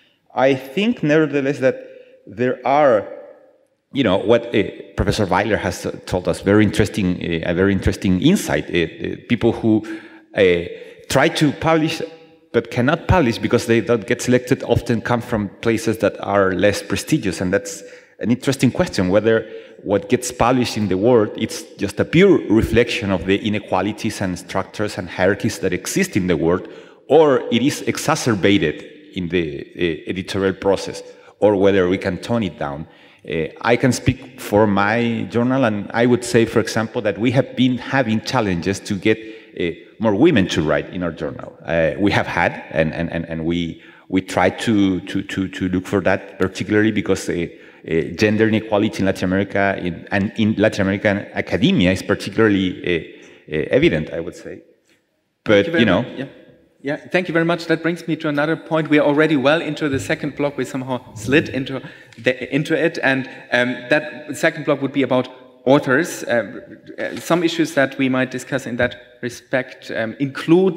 I think, nevertheless, that there are, you know, what uh, Professor Weiler has uh, told us, very interesting, uh, a very interesting insight. Uh, uh, people who uh, try to publish but cannot publish because they don't get selected often come from places that are less prestigious. And that's an interesting question, whether what gets published in the world, it's just a pure reflection of the inequalities and structures and hierarchies that exist in the world, or it is exacerbated in the uh, editorial process, or whether we can tone it down. Uh, I can speak for my journal, and I would say, for example, that we have been having challenges to get uh, more women to write in our journal. Uh, we have had, and, and, and, and we, we try to, to, to, to look for that, particularly because uh, uh, gender inequality in Latin America in, and in Latin American academia is particularly uh, uh, evident, I would say. But, you, you know... Yeah. Yeah, thank you very much. That brings me to another point. We are already well into the second block. We somehow slid into the, into it, and um, that second block would be about authors. Um, uh, some issues that we might discuss in that respect um, include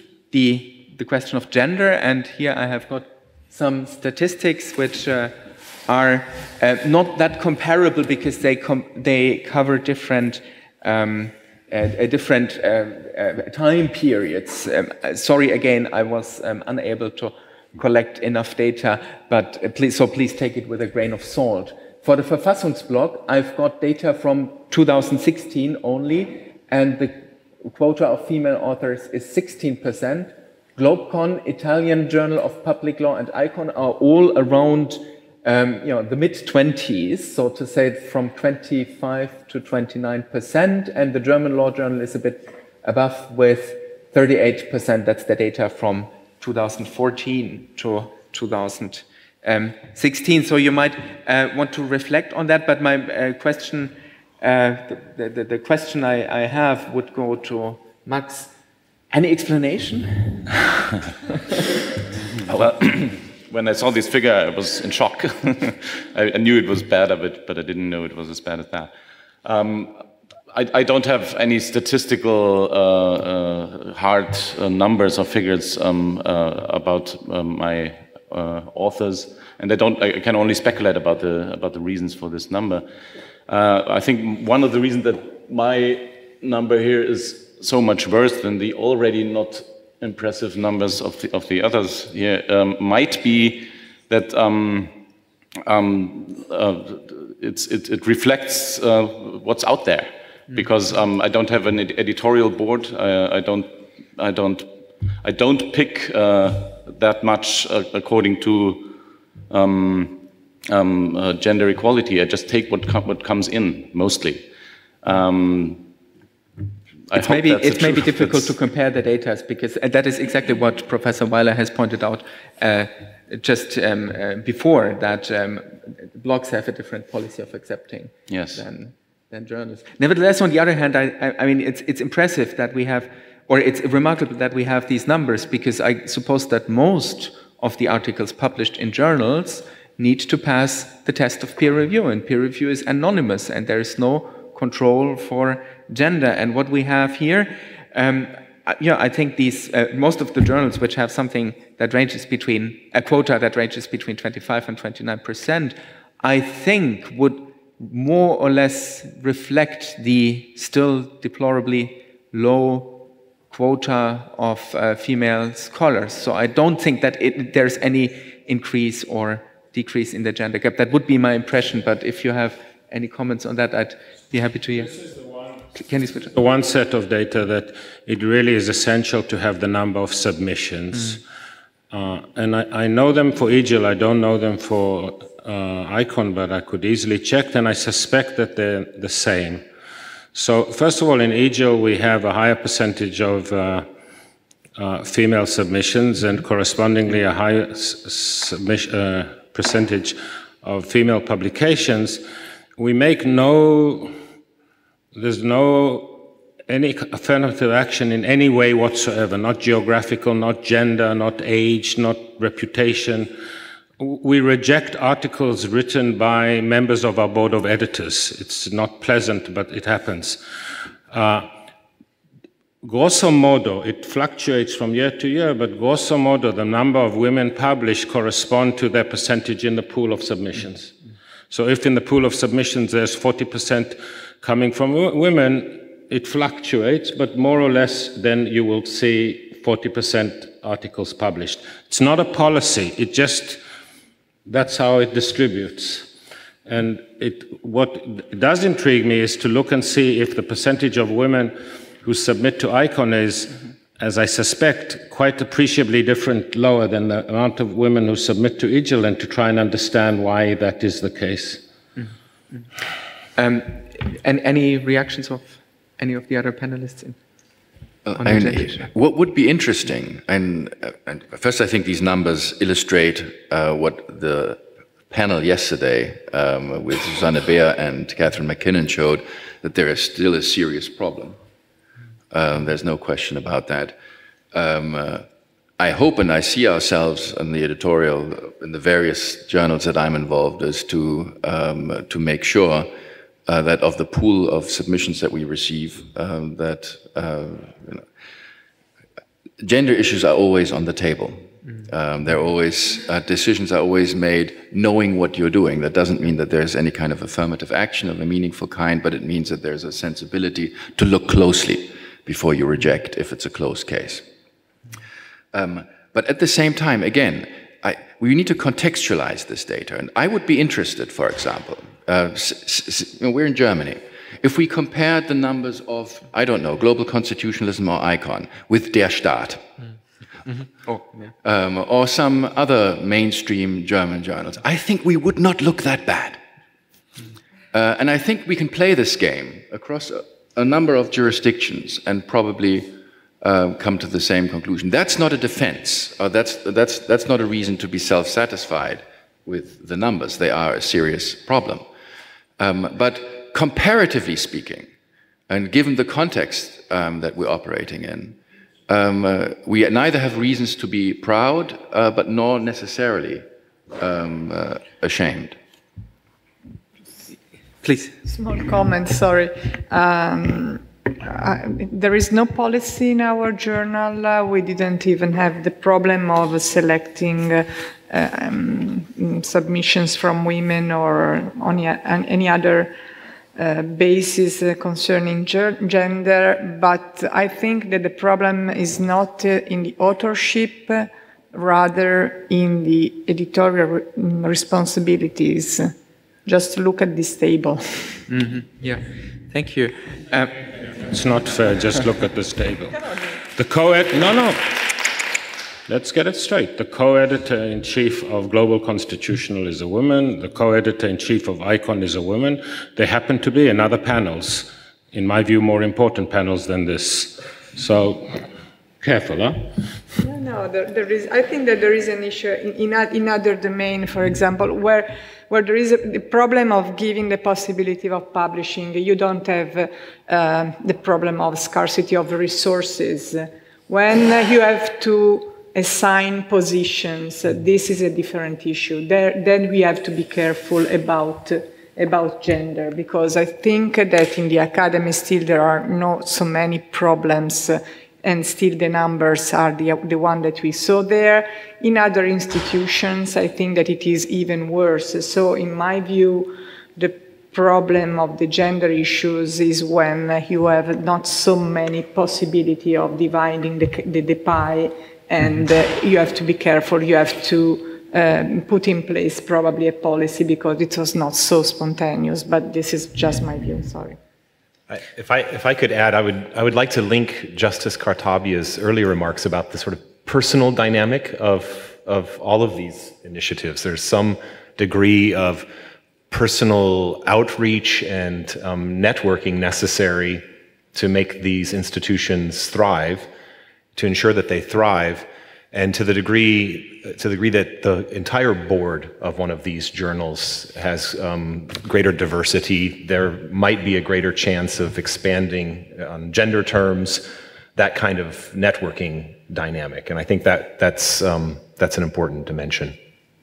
the the question of gender, and here I have got some statistics which uh, are uh, not that comparable because they com they cover different. Um, Uh, different uh, uh, time periods. Um, sorry again, I was um, unable to collect enough data, but uh, please, so please take it with a grain of salt. For the Verfassungsblog, I've got data from two thousand sixteen only, and the quota of female authors is sixteen percent. Globecon, Italian Journal of Public Law, and ICON are all around Um, you know, the mid twenties, so to say, from twenty-five to twenty-nine percent, and the German Law Journal is a bit above with thirty-eight percent. That's the data from two thousand fourteen to two thousand sixteen. So you might uh, want to reflect on that. But my uh, question, uh, the, the, the question I, I have would go to Max. Any explanation? Well. When I saw this figure, I was in shock. I, I knew it was bad of it, but I didn't know it was as bad as that. Um, I, I don't have any statistical uh, uh, hard uh, numbers or figures um, uh, about um, my uh, authors, and I don't. I can only speculate about the about the reasons for this number. Uh, I think one of the reasons that my number here is so much worse than the already not impressive numbers of the of the others here um, might be that um, um, uh, it's, it, it reflects uh, what's out there. Because um, I don't have an ed editorial board, uh, I don't, I don't, I don't pick uh, that much uh, according to um, um, uh, gender equality. I just take what com what comes in mostly. Um, I it's hope maybe that's it's maybe truth. difficult It's, to compare the data because and that is exactly what Professor Weiler has pointed out uh, just um, uh, before that um, blogs have a different policy of accepting yes. than. Than journalists. Nevertheless, on the other hand, I, I, I mean, it's, it's impressive that we have, or it's remarkable that we have these numbers, because I suppose that most of the articles published in journals need to pass the test of peer review, and peer review is anonymous, and there is no control for gender. And what we have here, um, yeah, I think these uh, most of the journals which have something that ranges between a quota that ranges between twenty-five and twenty-nine percent, I think would more or less reflect the still deplorably low quota of uh, female scholars. So I don't think that it, there's any increase or decrease in the gender gap. That would be my impression, but if you have any comments on that, I'd be happy to hear. This is the one, Can you switch? the one set of data that it really is essential to have the number of submissions. Mm. Uh, and I, I know them for E G I L, I don't know them for uh, ICON, but I could easily check, and I suspect that they're the same. So first of all, in E G I L, we have a higher percentage of uh, uh, female submissions and correspondingly a higher uh, percentage of female publications. We make no, there's no any affirmative action in any way whatsoever, not geographical, not gender, not age, not reputation. We reject articles written by members of our board of editors. It's not pleasant, but it happens. Uh, grosso modo, it fluctuates from year to year, but grosso modo, the number of women published correspond to their percentage in the pool of submissions. So if in the pool of submissions there's forty percent coming from women, it fluctuates, but more or less then you will see forty percent articles published. It's not a policy, it just, that's how it distributes. And it, what does intrigue me is to look and see if the percentage of women who submit to ICON is, as I suspect, quite appreciably different, lower than the amount of women who submit to E G I L, and to try and understand why that is the case. Mm-hmm. um, and any reactions of any of the other panelists? In, uh, I mean, what would be interesting, and, uh, and first I think these numbers illustrate uh, what the panel yesterday um, with Susanne Beer and Catherine McKinnon showed, that there is still a serious problem. Um, there's no question about that. Um, uh, I hope and I see ourselves in the editorial, in the various journals that I'm involved, is to, um, to make sure uh, that of the pool of submissions that we receive, um, that uh, you know, gender issues are always on the table. Um, they're always, uh, decisions are always made knowing what you're doing. That doesn't mean that there's any kind of affirmative action of a meaningful kind, but it means that there's a sensibility to look closely before you reject if it's a closed case. Um, but at the same time, again, I, we need to contextualize this data. And I would be interested, for example, uh, s s we're in Germany. If we compared the numbers of, I don't know, Global Constitutionalism or ICON with Der Staat, mm-hmm. oh, yeah. um, or some other mainstream German journals, I think we would not look that bad. Uh, and I think we can play this game across a, a number of jurisdictions and probably uh, come to the same conclusion. That's not a defense, or that's, that's, that's not a reason to be self-satisfied with the numbers. They are a serious problem. Um, but comparatively speaking, and given the context um, that we're operating in, um, uh, we neither have reasons to be proud, uh, but nor necessarily um, uh, ashamed. Please. Small comment, sorry. Um, uh, there is no policy in our journal. Uh, we didn't even have the problem of selecting uh, um, submissions from women or on any other uh, basis uh, concerning gender, but I think that the problem is not uh, in the authorship, uh, rather in the editorial re responsibilities. Just look at this table. Mm-hmm. Yeah, thank you. Uh, it's not fair, just look at this table. The co-ed, no, no. Let's get it straight. The co-editor-in-chief of Global Constitutional is a woman. The co-editor-in-chief of ICON is a woman. They happen to be in other panels, in my view, more important panels than this. So, careful, huh? No, no, there, there is, I think that there is an issue in, in, in other domain, for example, where, where there is a, the problem of giving the possibility of publishing. You don't have uh, the problem of scarcity of resources. When you have to assign positions, uh, this is a different issue. There, then we have to be careful about, uh, about gender, because I think that in the academy still there are not so many problems, uh, and still the numbers are the, the one that we saw there. In other institutions, I think that it is even worse. So in my view, the problem of the gender issues is when you have not so many possibility of dividing the, the, the pie, and uh, you have to be careful. You have to um, put in place probably a policy, because it was not so spontaneous, but this is just my view, sorry. If I, if I could add, I would, I would like to link Justice Cartabia's earlier remarks about the sort of personal dynamic of, of all of these initiatives. There's some degree of personal outreach and um, networking necessary to make these institutions thrive, to ensure that they thrive, and to the degree, to the degree that the entire board of one of these journals has um, greater diversity, there might be a greater chance of expanding on gender terms, that kind of networking dynamic. And I think that that's, um, that's an important dimension.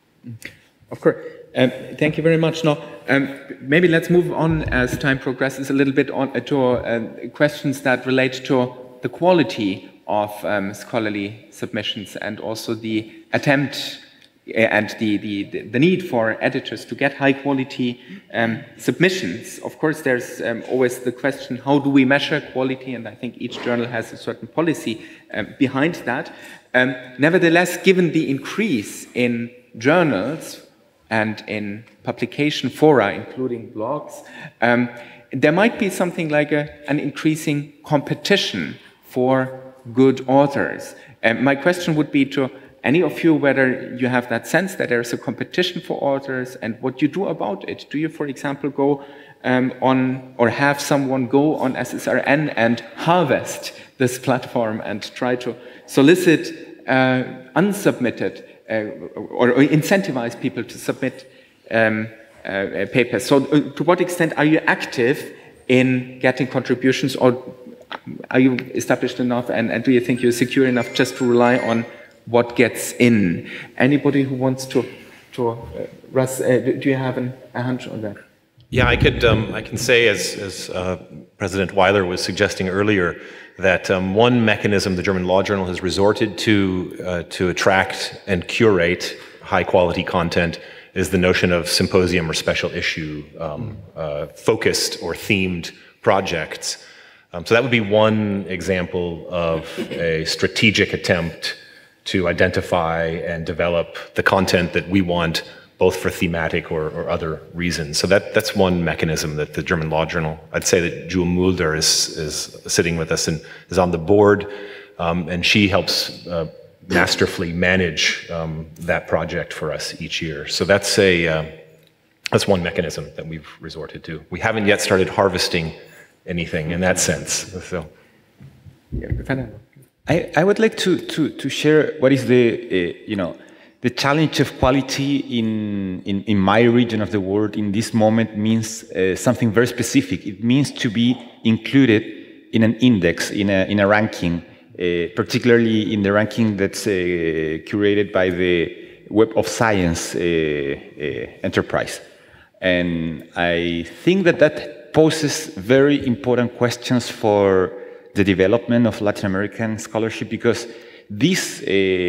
Of course. Um, thank you very much. Now, um, maybe let's move on as time progresses a little bit on uh, to uh, questions that relate to the quality of um, scholarly submissions, and also the attempt uh, and the, the, the need for editors to get high quality um, submissions. Of course, there's um, always the question, how do we measure quality? And I think each journal has a certain policy um, behind that. Um, nevertheless, given the increase in journals and in publication fora, including blogs, um, there might be something like a, an increasing competition for good authors. Um, my question would be to any of you whether you have that sense that there is a competition for authors, and what you do about it. Do you, for example, go um, on, or have someone go on S S R N and harvest this platform and try to solicit uh, unsubmitted uh, or, or incentivize people to submit um, uh, papers? So uh, to what extent are you active in getting contributions, or are you established enough, and, and do you think you're secure enough just to rely on what gets in? Anybody who wants to, to uh, Russ, uh, do you have an, a hunch on that? Yeah, I could. Um, I can say, as, as uh, President Weiler was suggesting earlier, that um, one mechanism the German Law Journal has resorted to uh, to attract and curate high-quality content is the notion of symposium or special issue um, uh, focused or themed projects. Um, so that would be one example of a strategic attempt to identify and develop the content that we want, both for thematic or, or other reasons. So that, that's one mechanism that the German Law Journal, I'd say that Jule Mulder is, is sitting with us and is on the board, um, and she helps uh, masterfully manage um, that project for us each year. So that's, a, uh, that's one mechanism that we've resorted to. We haven't yet started harvesting anything in that sense. So, I, I would like to, to, to share what is the, uh, you know, the challenge of quality in, in, in my region of the world in this moment means uh, something very specific. It means to be included in an index, in a, in a ranking, uh, particularly in the ranking that's uh, curated by the Web of Science uh, uh, enterprise. And I think that that poses very important questions for the development of Latin American scholarship, because these uh,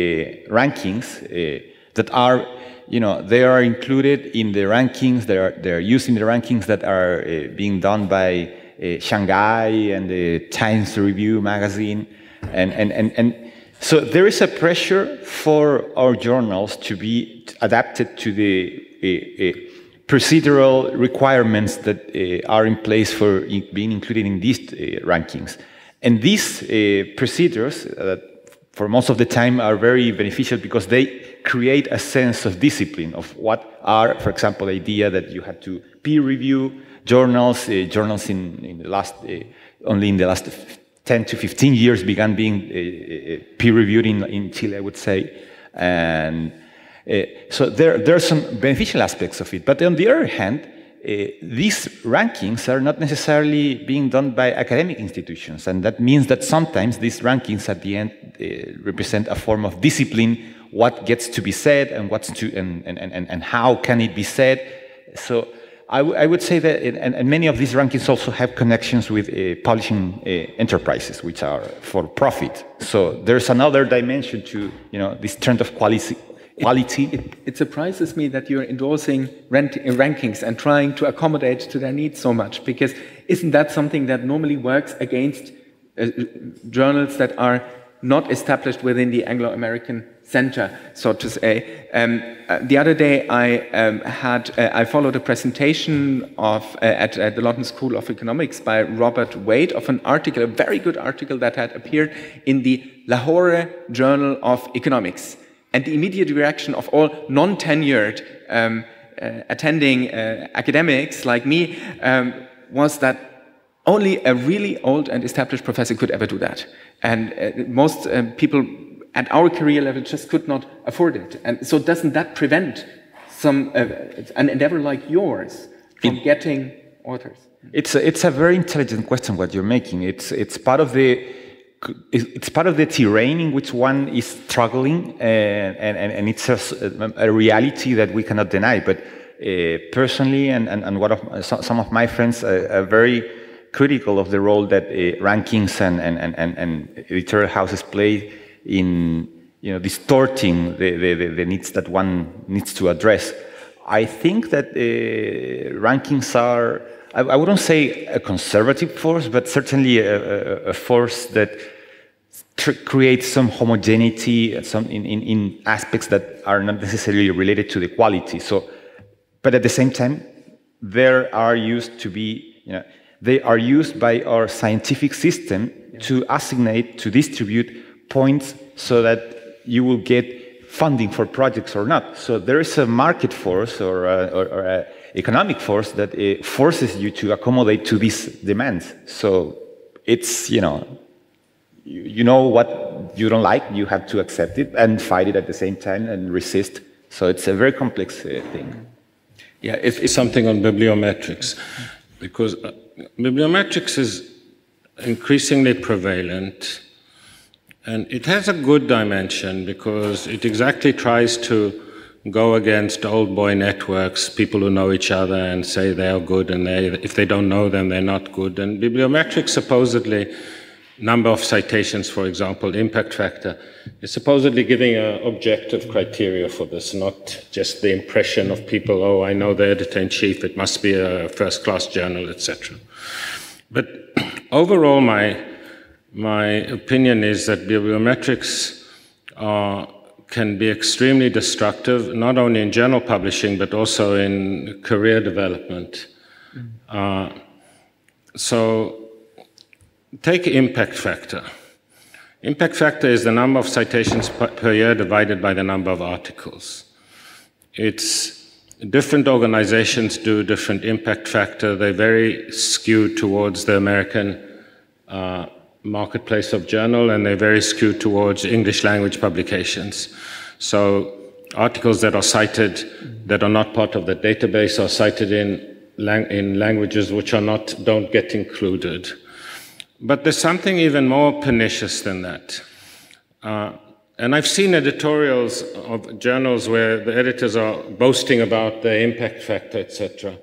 rankings uh, that are, you know, they are included in the rankings, they are, they are used in the rankings that are uh, being done by uh, Shanghai and the Times Review magazine. And, and, and, and so there is a pressure for our journals to be adapted to the uh, uh, procedural requirements that uh, are in place for in being included in these uh, rankings. And these uh, procedures, uh, for most of the time, are very beneficial because they create a sense of discipline of what are, for example, the idea that you have to peer review journals. Uh, journals in, in the last, uh, only in the last ten to fifteen years began being uh, peer reviewed in, in Chile, I would say. And uh, so there, there are some beneficial aspects of it. But on the other hand, Uh, these rankings are not necessarily being done by academic institutions, and that means that sometimes these rankings at the end uh, represent a form of discipline, what gets to be said and what's to and, and, and, and how can it be said. So I, I would say that, it, and, and many of these rankings also have connections with uh, publishing uh, enterprises, which are for profit. So there's another dimension to, you know, this trend of quality. Quality. It, it, it surprises me that you're endorsing rent, uh, rankings and trying to accommodate to their needs so much, because isn't that something that normally works against uh, journals that are not established within the Anglo-American center, so to say? Um, uh, the other day I um, had, uh, I followed a presentation of, uh, at, at the London School of Economics by Robert Wade of an article, a very good article that had appeared in the Lahore Journal of Economics. And the immediate reaction of all non-tenured um, uh, attending uh, academics like me um, was that only a really old and established professor could ever do that. And uh, most uh, people at our career level just could not afford it. And so doesn't that prevent some uh, an endeavor like yours from it, getting authors? It's a, it's a very intelligent question what you're making. It's, it's part of the It's part of the terrain in which one is struggling, and, and, and it's a, a reality that we cannot deny. But uh, personally, and, and, and one of, some of my friends are, are very critical of the role that uh, rankings and, and, and, and editorial houses play in, you know, distorting the, the, the needs that one needs to address. I think that uh, rankings are, I, I wouldn't say a conservative force, but certainly a, a, a force that creates some homogeneity some in, in, in aspects that are not necessarily related to the quality. So, but at the same time, they are used to be, you know, they are used by our scientific system yeah. to assignate, to distribute points so that you will get funding for projects or not. So there is a market force or, a, or, or a economic force that uh, forces you to accommodate to these demands. So it's, you know, you, you know what you don't like, you have to accept it and fight it at the same time and resist. So it's a very complex uh, thing. Yeah, if, if something on bibliometrics, because uh, bibliometrics is increasingly prevalent, and it has a good dimension because it exactly tries to go against old boy networks, people who know each other and say they are good, and they, if they don't know them, they're not good. And bibliometrics supposedly, number of citations, for example, impact factor, is supposedly giving an objective criteria for this, not just the impression of people, oh, I know the editor-in-chief, it must be a first-class journal, et cetera. But overall, my, my opinion is that bibliometrics are can be extremely destructive, not only in journal publishing, but also in career development. Mm. Uh, so take impact factor. Impact factor is the number of citations per, per year divided by the number of articles. It's different organizations do different impact factor. They're very skewed towards the American uh, marketplace of journal, and they're very skewed towards English language publications. So articles that are cited that are not part of the database are cited in, lang in languages which are not, don't get included. But there's something even more pernicious than that. Uh, and I've seen editorials of journals where the editors are boasting about the impact factor, et cetera.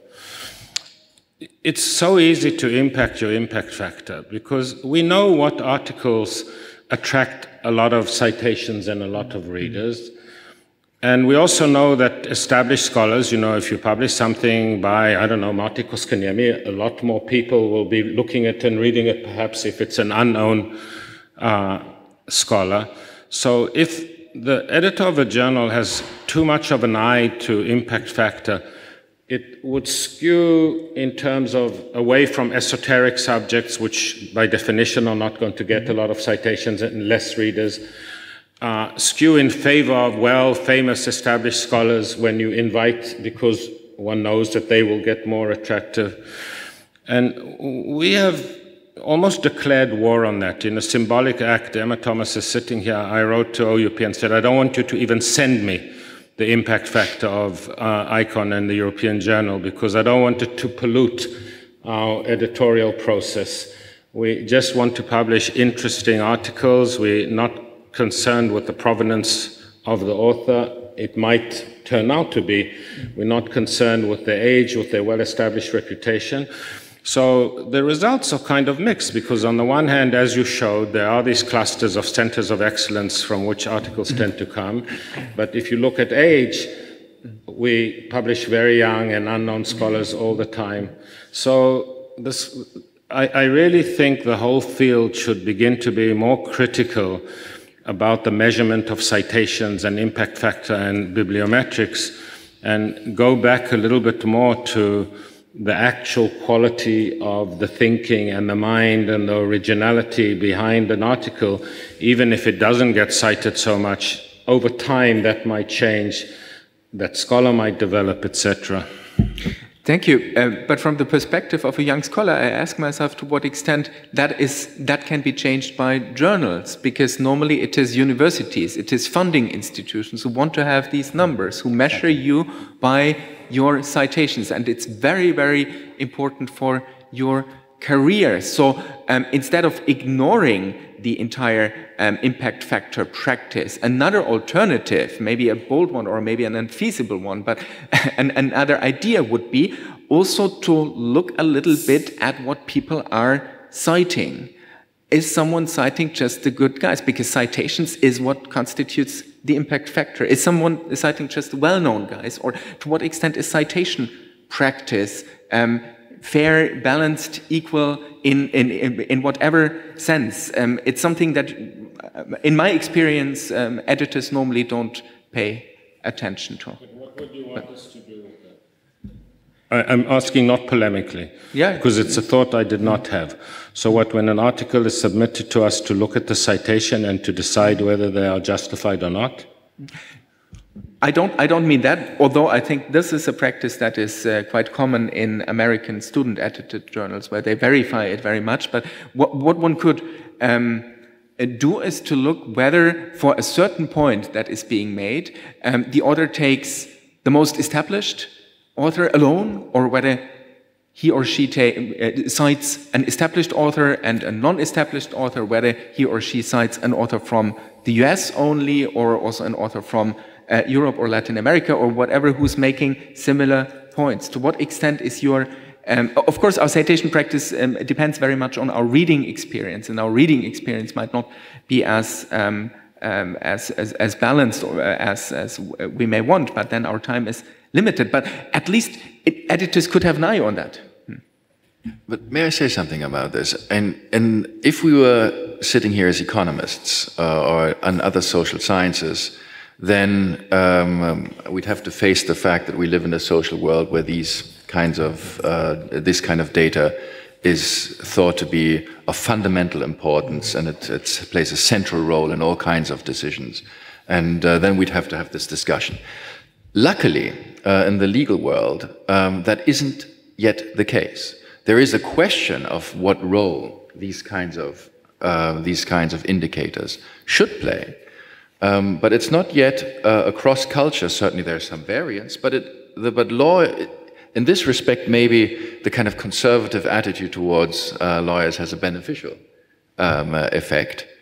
It's so easy to impact your impact factor because we know what articles attract a lot of citations and a lot of readers. And we also know that established scholars, you know, if you publish something by, I don't know, Martti Koskaniemi, a lot more people will be looking at and reading it, perhaps if it's an unknown uh, scholar. So if the editor of a journal has too much of an eye to impact factor, it would skew in terms of away from esoteric subjects, which by definition are not going to get a lot of citations and less readers, uh, skew in favor of, well, famous established scholars when you invite, because one knows that they will get more attractive. And we have almost declared war on that. In a symbolic act, Emma Thomas is sitting here, I wrote to O U P and said, I don't want you to even send me the impact factor of uh, ICON and the European Journal, because I don't want it to pollute our editorial process. We just want to publish interesting articles. We're not concerned with the provenance of the author. It might turn out to be. We're not concerned with their age, with their well-established reputation. So the results are kind of mixed, because on the one hand, as you showed, there are these clusters of centers of excellence from which articles tend to come. But if you look at age, we publish very young and unknown scholars all the time. So this, I, I really think the whole field should begin to be more critical about the measurement of citations and impact factor and bibliometrics, and go back a little bit more to the actual quality of the thinking and the mind and the originality behind an article. Even if it doesn't get cited so much, over time that might change, that scholar might develop, et cetera. Thank you. Uh, but from the perspective of a young scholar, I ask myself to what extent that is that can be changed by journals, because normally it is universities, it is funding institutions who want to have these numbers, who measure you by your citations, and it's very, very important for your career. So um, instead of ignoring the entire um, impact factor practice, another alternative, maybe a bold one or maybe an unfeasible one, but an, another idea would be also to look a little bit at what people are citing. Is someone citing just the good guys? Because citations is what constitutes the impact factor. Is someone citing just the well-known guys? Or to what extent is citation practice um, fair, balanced, equal in, in, in, in whatever sense? Um, it's something that, in my experience, um, editors normally don't pay attention to. But what would you want but, us to do with that? I, I'm asking not polemically, yeah, because it's a thought I did not have. So what, when an article is submitted to us to look at the citation and to decide whether they are justified or not? I don't, I don't mean that, although I think this is a practice that is uh, quite common in American student-edited journals, where they verify it very much. But what, what one could um, do is to look whether, for a certain point that is being made, um, the author takes the most established author alone, or whether he or she uh, cites an established author and a non-established author, whether he or she cites an author from the U S only, or also an author from uh, Europe or Latin America, or whatever, who's making similar points. To what extent is your... Um, of course, our citation practice um, depends very much on our reading experience, and our reading experience might not be as um, um, as, as, as balanced or as, as we may want, but then our time is limited. But at least it, editors could have an eye on that. But may I say something about this? And, and if we were sitting here as economists uh, or in other social sciences, then um, um, we'd have to face the fact that we live in a social world where these kinds of uh, this kind of data is thought to be of fundamental importance, and it, it plays a central role in all kinds of decisions. And uh, then we'd have to have this discussion. Luckily, uh, in the legal world, um, that isn't yet the case. There is a question of what role these kinds of uh, these kinds of indicators should play, um, but it's not yet uh, across culture. Certainly, there's some variance, but it, the, but law, in this respect, maybe the kind of conservative attitude towards uh, lawyers has a beneficial um, uh, effect.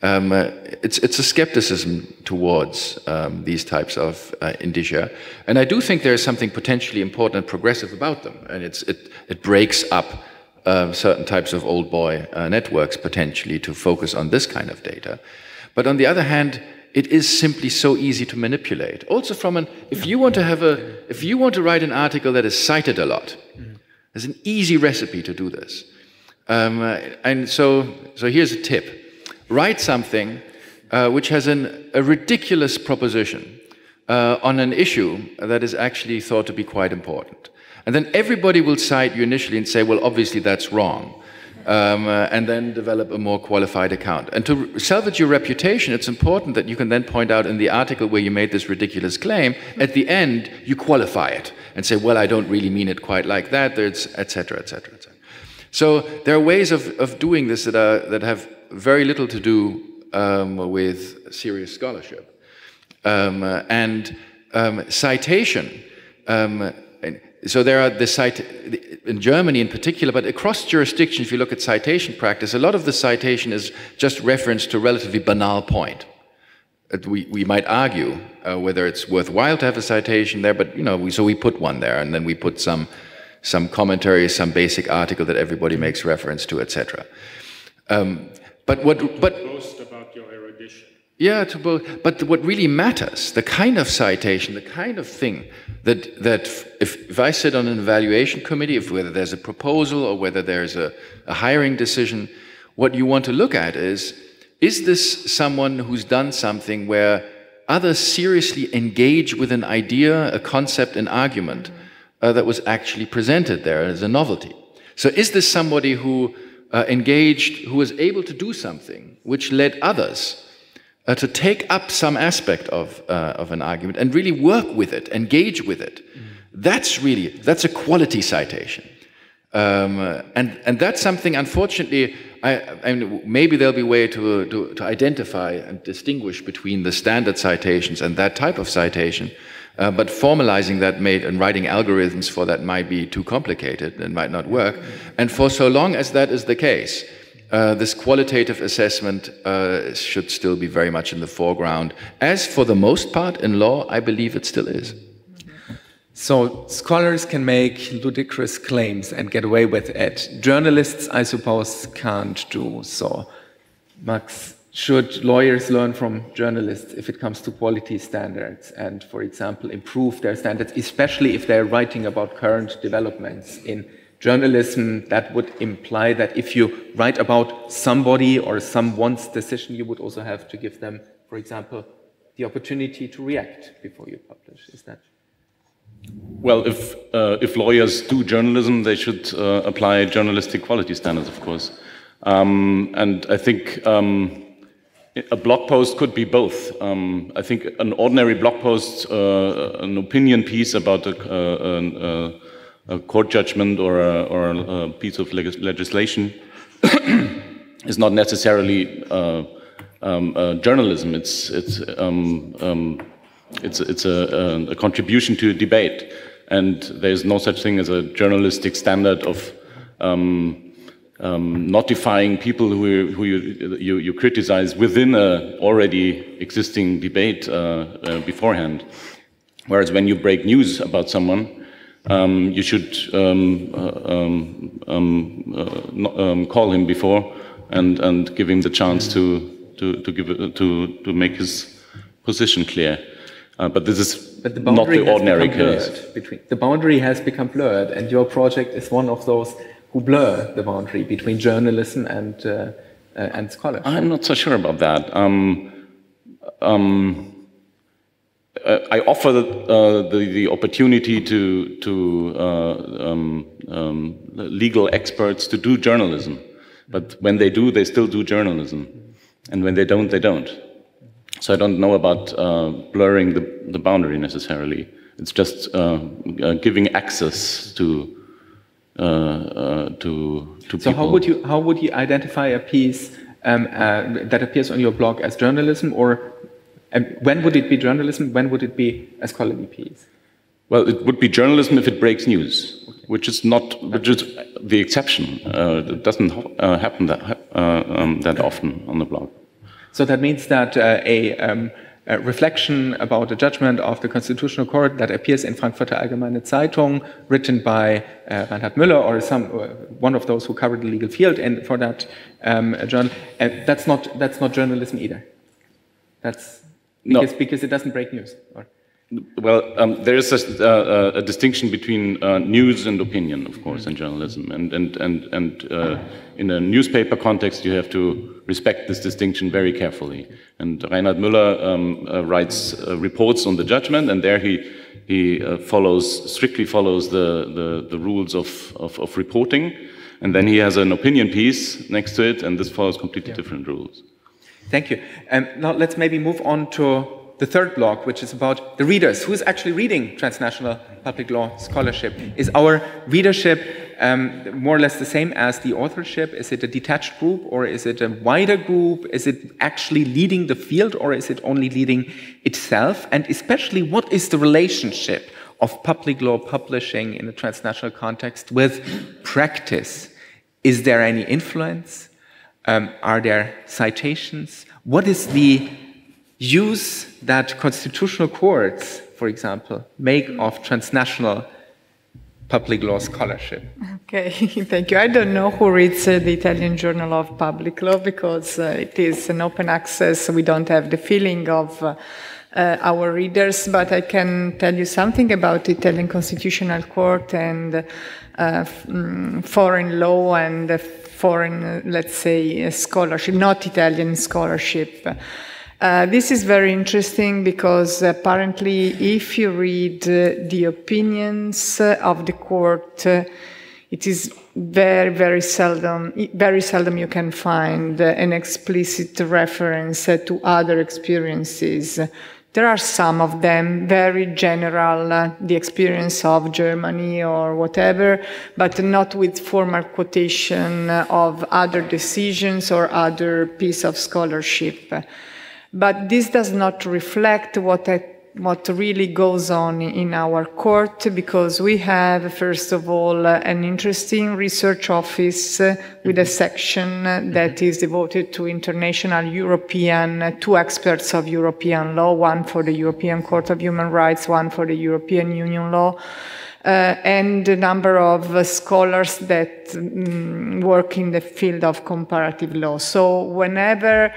Um, uh, it's, it's a skepticism towards um, these types of uh, indicia. And I do think there is something potentially important and progressive about them. And it's, it, it breaks up uh, certain types of old boy uh, networks potentially to focus on this kind of data. But on the other hand, it is simply so easy to manipulate. Also from an, if you want to have a, if you want to write an article that is cited a lot, there's an easy recipe to do this. Um, uh, and so, so here's a tip. Write something uh, which has an, a ridiculous proposition uh, on an issue that is actually thought to be quite important. And then everybody will cite you initially and say, well, obviously that's wrong. Um, uh, and then develop a more qualified account. And to salvage your reputation, it's important that you can then point out in the article where you made this ridiculous claim, at the end, you qualify it and say, well, I don't really mean it quite like that, there's et cetera, et cetera, et cetera. So there are ways of, of doing this that, are, that have very little to do um, with serious scholarship. Um, uh, and um, citation, um, so there are the cite in Germany in particular, but across jurisdictions, if you look at citation practice, a lot of the citation is just reference to a relatively banal point. We, we might argue uh, whether it's worthwhile to have a citation there, but you know, we, so we put one there, and then we put some some commentary, some basic article that everybody makes reference to, et cetera. Um, but what but boast about your erudition. Yeah, to both. But what really matters, the kind of citation, the kind of thing that that if, if I sit on an evaluation committee, if whether there's a proposal or whether there's a, a hiring decision, what you want to look at is, is this someone who's done something where others seriously engage with an idea, a concept, an argument uh, that was actually presented there as a novelty? So is this somebody who uh, engaged, who was able to do something which led others Uh, to take up some aspect of, uh, of an argument and really work with it, engage with it? Mm. That's really, that's a quality citation. Um, uh, and, and that's something, unfortunately, I, I mean, maybe there'll be a way to, to, to identify and distinguish between the standard citations and that type of citation, uh, but formalizing that made and writing algorithms for that might be too complicated and might not work. And for so long as that is the case, Uh, this qualitative assessment uh, should still be very much in the foreground. As for the most part in law, I believe it still is. So scholars can make ludicrous claims and get away with it. Journalists, I suppose, can't do so. Max, should lawyers learn from journalists if it comes to quality standards and, for example, improve their standards, especially if they're writing about current developments in journalism? That would imply that if you write about somebody or someone's decision, you would also have to give them, for example, the opportunity to react before you publish. Is that? Well, if, uh, if lawyers do journalism, they should uh, apply journalistic quality standards, of course. Um, and I think um, a blog post could be both. Um, I think an ordinary blog post, uh, an opinion piece about a, uh, an, uh, a court judgment or a, or a piece of leg legislation is not necessarily uh, um, uh, journalism. It's it's um, um, it's it's a, a contribution to a debate, and there's no such thing as a journalistic standard of um, um, notifying people who who you you, you criticize within a already existing debate uh, uh, beforehand. Whereas when you break news about someone, Um, you should um, uh, um, um, uh, um, call him before and, and give him the chance to to to give uh, to to make his position clear. Uh, but this is but the not the ordinary case. Between, the boundary has become blurred, and your project is one of those who blur the boundary between journalism and uh, uh, and scholarship. I'm not so sure about that. Um, um, Uh, I offer uh, the, the opportunity to, to uh, um, um, legal experts to do journalism. But when they do, they still do journalism. And when they don't, they don't. So I don't know about uh, blurring the, the boundary necessarily. It's just uh, uh, giving access to, uh, uh, to, to so people. So how would you, how would you identify a piece um, uh, that appears on your blog as journalism, or and when would it be journalism? When would it be a scholarly piece? Well, it would be journalism if it breaks news, okay. which is not, which is the exception. Uh, it doesn't uh, happen that uh, um, that often on the blog. So that means that uh, a, um, a reflection about a judgment of the Constitutional Court that appears in Frankfurter Allgemeine Zeitung, written by uh, Reinhard Müller or some uh, one of those who covered the legal field and for that um, journal, uh, that's not that's not journalism either. That's because, no. because it doesn't break news. Or? Well, um, there is a, uh, a distinction between uh, news and opinion, of course, in journalism. And, and, and, and uh, in a newspaper context, you have to respect this distinction very carefully. And Reinhard Müller um, uh, writes uh, reports on the judgment, and there he, he uh, follows, strictly follows the, the, the rules of, of, of reporting. And then he has an opinion piece next to it, and this follows completely yeah. different rules. Thank you. Um, now let's maybe move on to the third block, which is about the readers. Who is actually reading transnational public law scholarship? Is our readership um, more or less the same as the authorship? Is it a detached group, or is it a wider group? Is it actually leading the field, or is it only leading itself? And especially, what is the relationship of public law publishing in a transnational context with practice? Is there any influence? Um, are there citations? What is the use that constitutional courts, for example, make of transnational public law scholarship? Okay, thank you. I don't know who reads uh, the Italian Journal of Public Law, because uh, it is an open access. We don't have the feeling of uh, uh, our readers, but I can tell you something about the Italian Constitutional Court and uh, mm, foreign law and uh, foreign, uh, let's say, uh, scholarship, not Italian scholarship. Uh, this is very interesting because apparently if you read uh, the opinions uh, of the court, uh, it is very, very seldom, very seldom you can find uh, an explicit reference uh, to other experiences. There are some of them, very general, uh, the experience of Germany or whatever, but not with formal quotation of other decisions or other piece of scholarship. But this does not reflect what, I, what really goes on in our court, because we have, first of all, an interesting research office with a section that is devoted to international European, two experts of European law, one for the European Court of Human Rights, one for the European Union law. Uh, and a number of uh, scholars that um, work in the field of comparative law. So whenever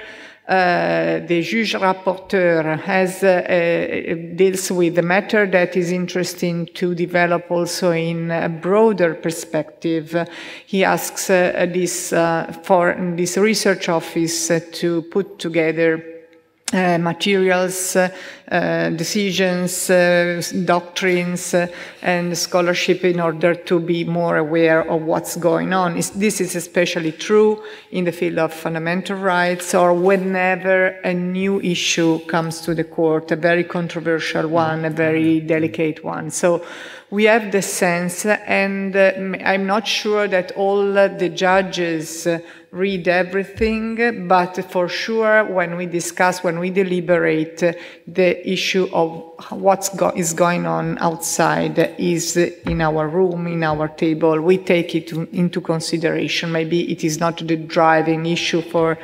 Uh, the juge rapporteur has uh, uh, deals with a matter that is interesting to develop also in a broader perspective, uh, he asks uh, this uh, for this research office uh, to put together Uh, materials, uh, uh, decisions, uh, doctrines, uh, and scholarship in order to be more aware of what's going on. It's, this is especially true in the field of fundamental rights, or whenever a new issue comes to the court, a very controversial one, a very delicate one. So we have the sense, and uh, I'm not sure that all uh, the judges uh, read everything, but for sure when we discuss, when we deliberate, uh, the issue of what go is going on outside is in our room, in our table. We take it to, into consideration. Maybe it is not the driving issue for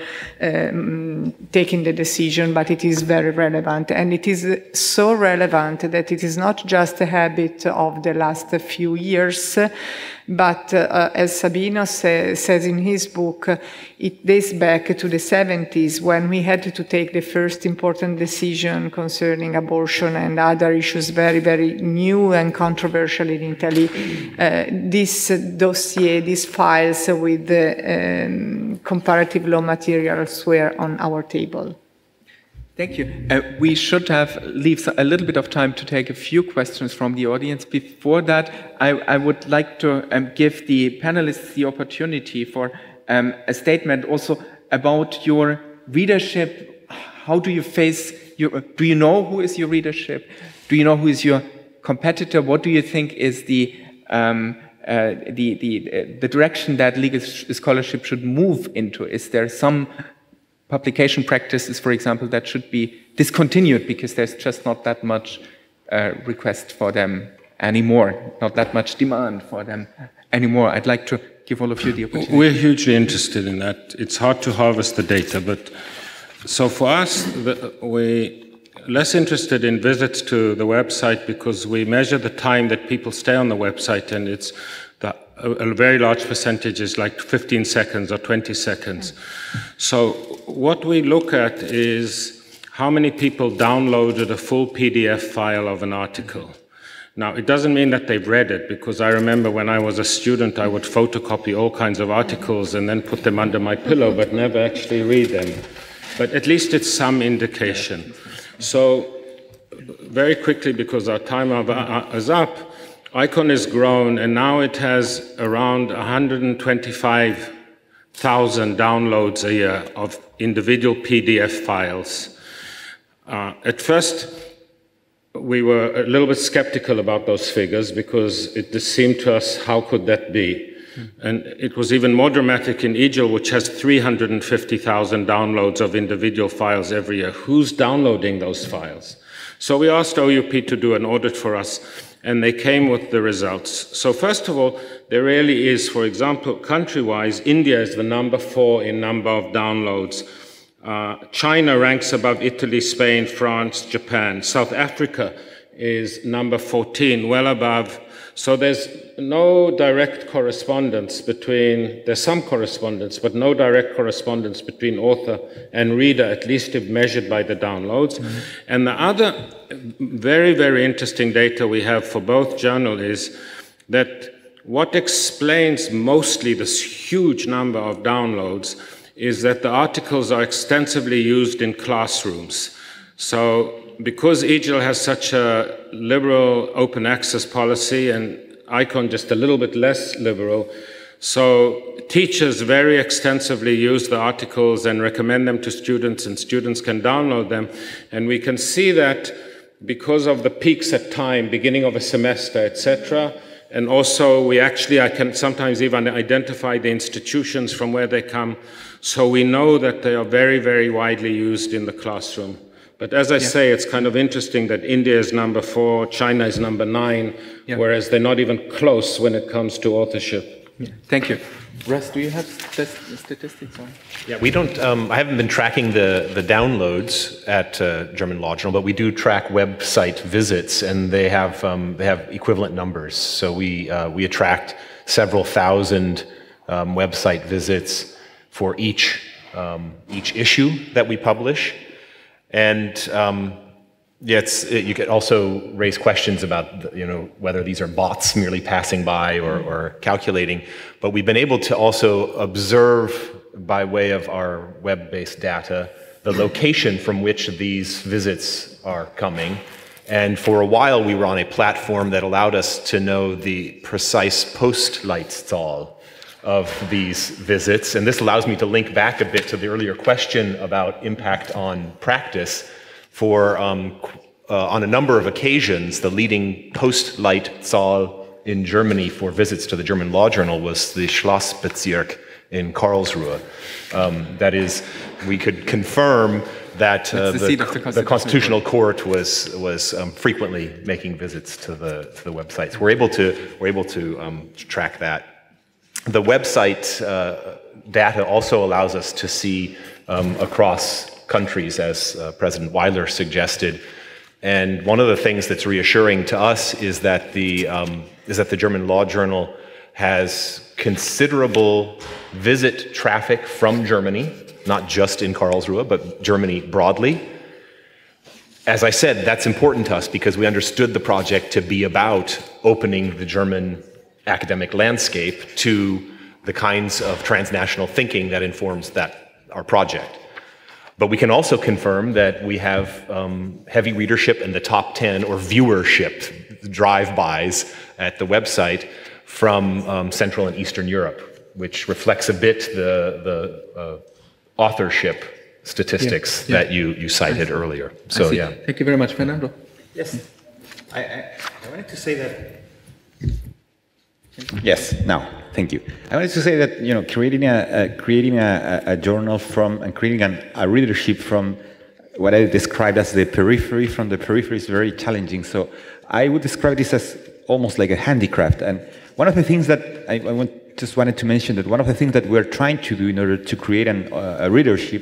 um, taking the decision, but it is very relevant. And it is so relevant that it is not just a habit of the last few years, but uh, as Sabino say, says in his book, uh, it dates back to the seventies when we had to take the first important decision concerning abortion and other issues very, very new and controversial in Italy. Uh, this dossier, these files with the um, comparative law materials were on our table. Thank you. Uh, we should have leave a little bit of time to take a few questions from the audience. Before that, I, I would like to um, give the panelists the opportunity for um, a statement also about your readership. How do you face your, do you know who is your readership? Do you know who is your competitor? What do you think is the um, uh, the the uh, the direction that legal scholarship should move into? Is there some publication practices, for example, that should be discontinued because there's just not that much uh, request for them anymore, not that much demand for them anymore? I'd like to give all of you the opportunity. We're hugely interested in that. It's hard to harvest the data, but so for us, the, we less interested in visits to the website because we measure the time that people stay on the website, and it's the, a, a very large percentage is like fifteen seconds or twenty seconds. So what we look at is how many people downloaded a full P D F file of an article. Now, it doesn't mean that they've read it, because I remember when I was a student, I would photocopy all kinds of articles and then put them under my pillow, but never actually read them. But at least it's some indication. So, very quickly, because our time is up, ICON has grown, and now it has around one hundred twenty-five thousand downloads a year of individual P D F files. Uh, at first, we were a little bit skeptical about those figures because it just seemed to us, how could that be? Mm-hmm. And it was even more dramatic in Egil, which has three hundred fifty thousand downloads of individual files every year. Who's downloading those files? So we asked O U P to do an audit for us, and they came with the results. So first of all, there really is, for example, country-wise, India is the number four in number of downloads. Uh, China ranks above Italy, Spain, France, Japan. South Africa is number fourteen, well above. So there's no direct correspondence between, there's some correspondence, but no direct correspondence between author and reader, at least if measured by the downloads. Mm-hmm. And the other very, very interesting data we have for both journals is that what explains mostly this huge number of downloads is that the articles are extensively used in classrooms. So because Egil has such a liberal open access policy and ICON just a little bit less liberal, so teachers very extensively use the articles and recommend them to students, and students can download them. And we can see that because of the peaks at time, beginning of a semester, et cetera, and also we actually, I can sometimes even identify the institutions from where they come. So we know that they are very, very widely used in the classroom. But as I yeah. say, it's kind of interesting that India is number four, China is number nine, yeah. whereas they're not even close when it comes to authorship. Yeah. Thank you. Russ, do you have st statistics on? Yeah, we don't, um, I haven't been tracking the, the downloads at uh, German Law Journal, but we do track website visits, and they have, um, they have equivalent numbers. So we, uh, we attract several thousand um, website visits for each, um, each issue that we publish. And um, yeah, it's, it, you could also raise questions about the, you know, whether these are bots merely passing by or, or calculating. But we've been able to also observe, by way of our web-based data, the location from which these visits are coming. And for a while, we were on a platform that allowed us to know the precise Postleitzahl of these visits. And this allows me to link back a bit to the earlier question about impact on practice. For, um, uh, on a number of occasions, the leading Postleitzahl in Germany for visits to the German Law Journal was the Schlossbezirk in Karlsruhe. Um, that is, we could confirm that uh, the, the, the, the Constitutional Court was was um, frequently making visits to the to the websites. We're able to we're able to um, track that. The website uh, data also allows us to see um, across countries, as uh, President Weiler suggested. And one of the things that's reassuring to us is that the um, is that the German Law Journal has considerable visit traffic from Germany, not just in Karlsruhe, but Germany broadly. As I said, that's important to us because we understood the project to be about opening the German academic landscape to the kinds of transnational thinking that informs that our project. But we can also confirm that we have um, heavy readership in the top ten, or viewership, drive-bys at the website from um, Central and Eastern Europe, which reflects a bit the, the uh, authorship statistics yeah, yeah. that you, you cited earlier. So, yeah. Thank you very much, Fernando. Yes. I, I, I wanted to say that. Yes, now, thank you. I wanted to say that, you know, creating a, a creating a, a journal from, and creating an, a readership from what I described as the periphery, from the periphery, is very challenging. So I would describe this as almost like a handicraft. And one of the things that I, I want, just wanted to mention, that one of the things that we're trying to do in order to create an, uh, a readership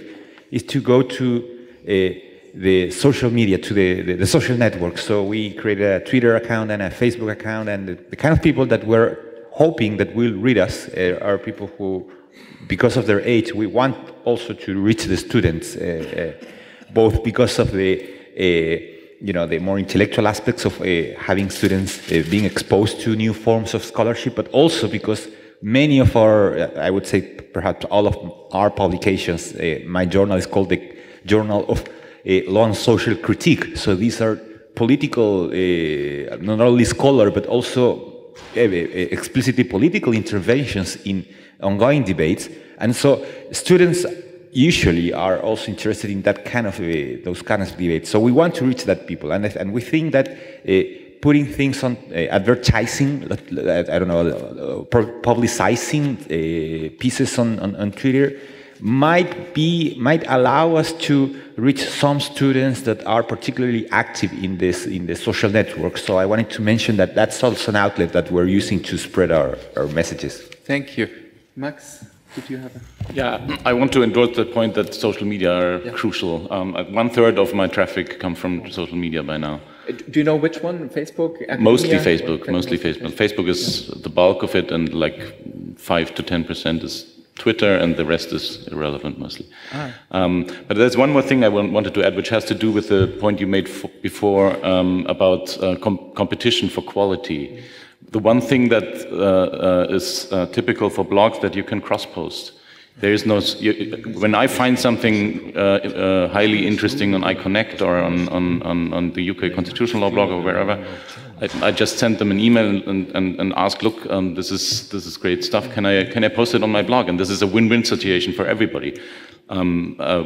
is to go to uh, the social media, to the, the, the social networks. So we created a Twitter account and a Facebook account, and the, the kind of people that we're hoping that will read us uh, are people who, because of their age, we want also to reach the students, uh, uh, both because of the uh, you know, the more intellectual aspects of uh, having students uh, being exposed to new forms of scholarship, but also because many of our, uh, I would say perhaps all of our publications, uh, my journal is called the Journal of uh, Law and Social Critique. So these are political, uh, not only scholar, but also uh, explicitly political interventions in ongoing debates. And so students usually are also interested in that kind of uh, those kind of debates. So we want to reach that people, and and we think that uh, putting things on uh, advertising, I don't know, uh, publicizing uh, pieces on, on on Twitter might be might allow us to reach some students that are particularly active in this in the social network. So I wanted to mention that that's also an outlet that we're using to spread our, our messages. Thank you. Max, did you have a... Yeah, I want to endorse the point that social media are yeah. crucial. Um, one third of my traffic come from social media by now. Do you know which one? Facebook? Academia? Mostly Facebook, mostly Facebook. Facebook is yeah. the bulk of it, and like five to ten percent is Twitter, and the rest is irrelevant mostly. Ah. Um, but there's one more thing I wanted to add, which has to do with the point you made before um, about uh, com competition for quality. The one thing that uh, uh, is uh, typical for blogs that you can cross-post. There is no. You, when I find something uh, uh, highly interesting on iConnect or on, on, on, on the U K Constitutional Law blog or wherever, I, I just send them an email and, and, and ask, look, um, this is this is great stuff. Can I can I post it on my blog? And this is a win-win situation for everybody. Um, uh,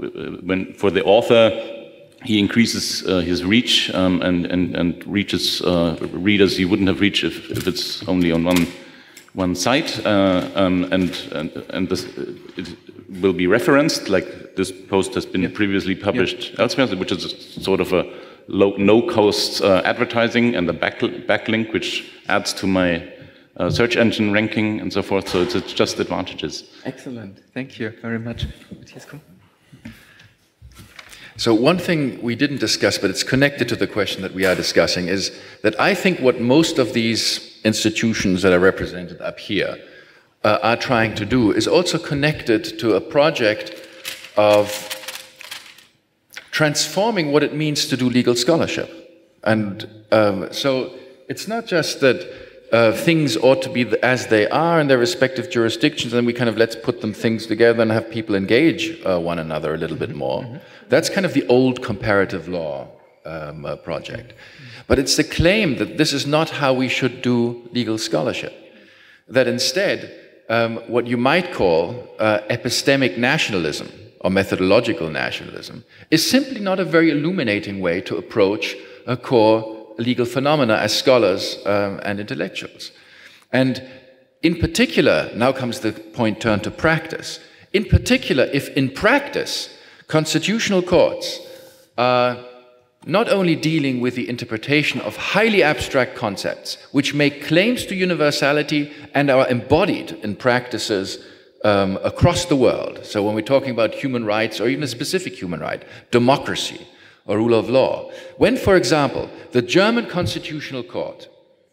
when for the author, he increases uh, his reach um, and, and, and reaches uh, readers he wouldn't have reached if, if it's only on one, one site. Uh, um, and and, and this, it will be referenced, like this post has been yeah. previously published yeah. elsewhere, which is sort of a low, no-cost uh, advertising, and the back, backlink, which adds to my uh, search engine ranking and so forth. So it's, it's just advantages. Excellent. Thank you very much. So one thing we didn't discuss, but it's connected to the question that we are discussing, is that I think what most of these institutions that are represented up here uh, are trying to do is also connected to a project of transforming what it means to do legal scholarship. And um, so it's not just that uh, things ought to be as they are in their respective jurisdictions, and we kind of let's put them things together and have people engage uh, one another a little bit more. Mm-hmm. That's kind of the old comparative law um, uh, project. But it's the claim that this is not how we should do legal scholarship. That instead, um, what you might call uh, epistemic nationalism or methodological nationalism is simply not a very illuminating way to approach a core legal phenomena as scholars um, and intellectuals. And in particular, now comes the point turned to practice. In particular, if in practice, constitutional courts are not only dealing with the interpretation of highly abstract concepts, which make claims to universality and are embodied in practices um, across the world. So when we're talking about human rights, or even a specific human right, democracy, or rule of law. When, for example, the German Constitutional Court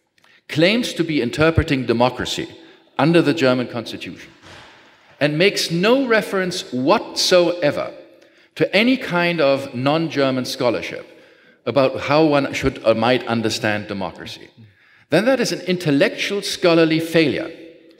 claims to be interpreting democracy under the German Constitution and makes no reference whatsoever to any kind of non-German scholarship about how one should or might understand democracy, then that is an intellectual scholarly failure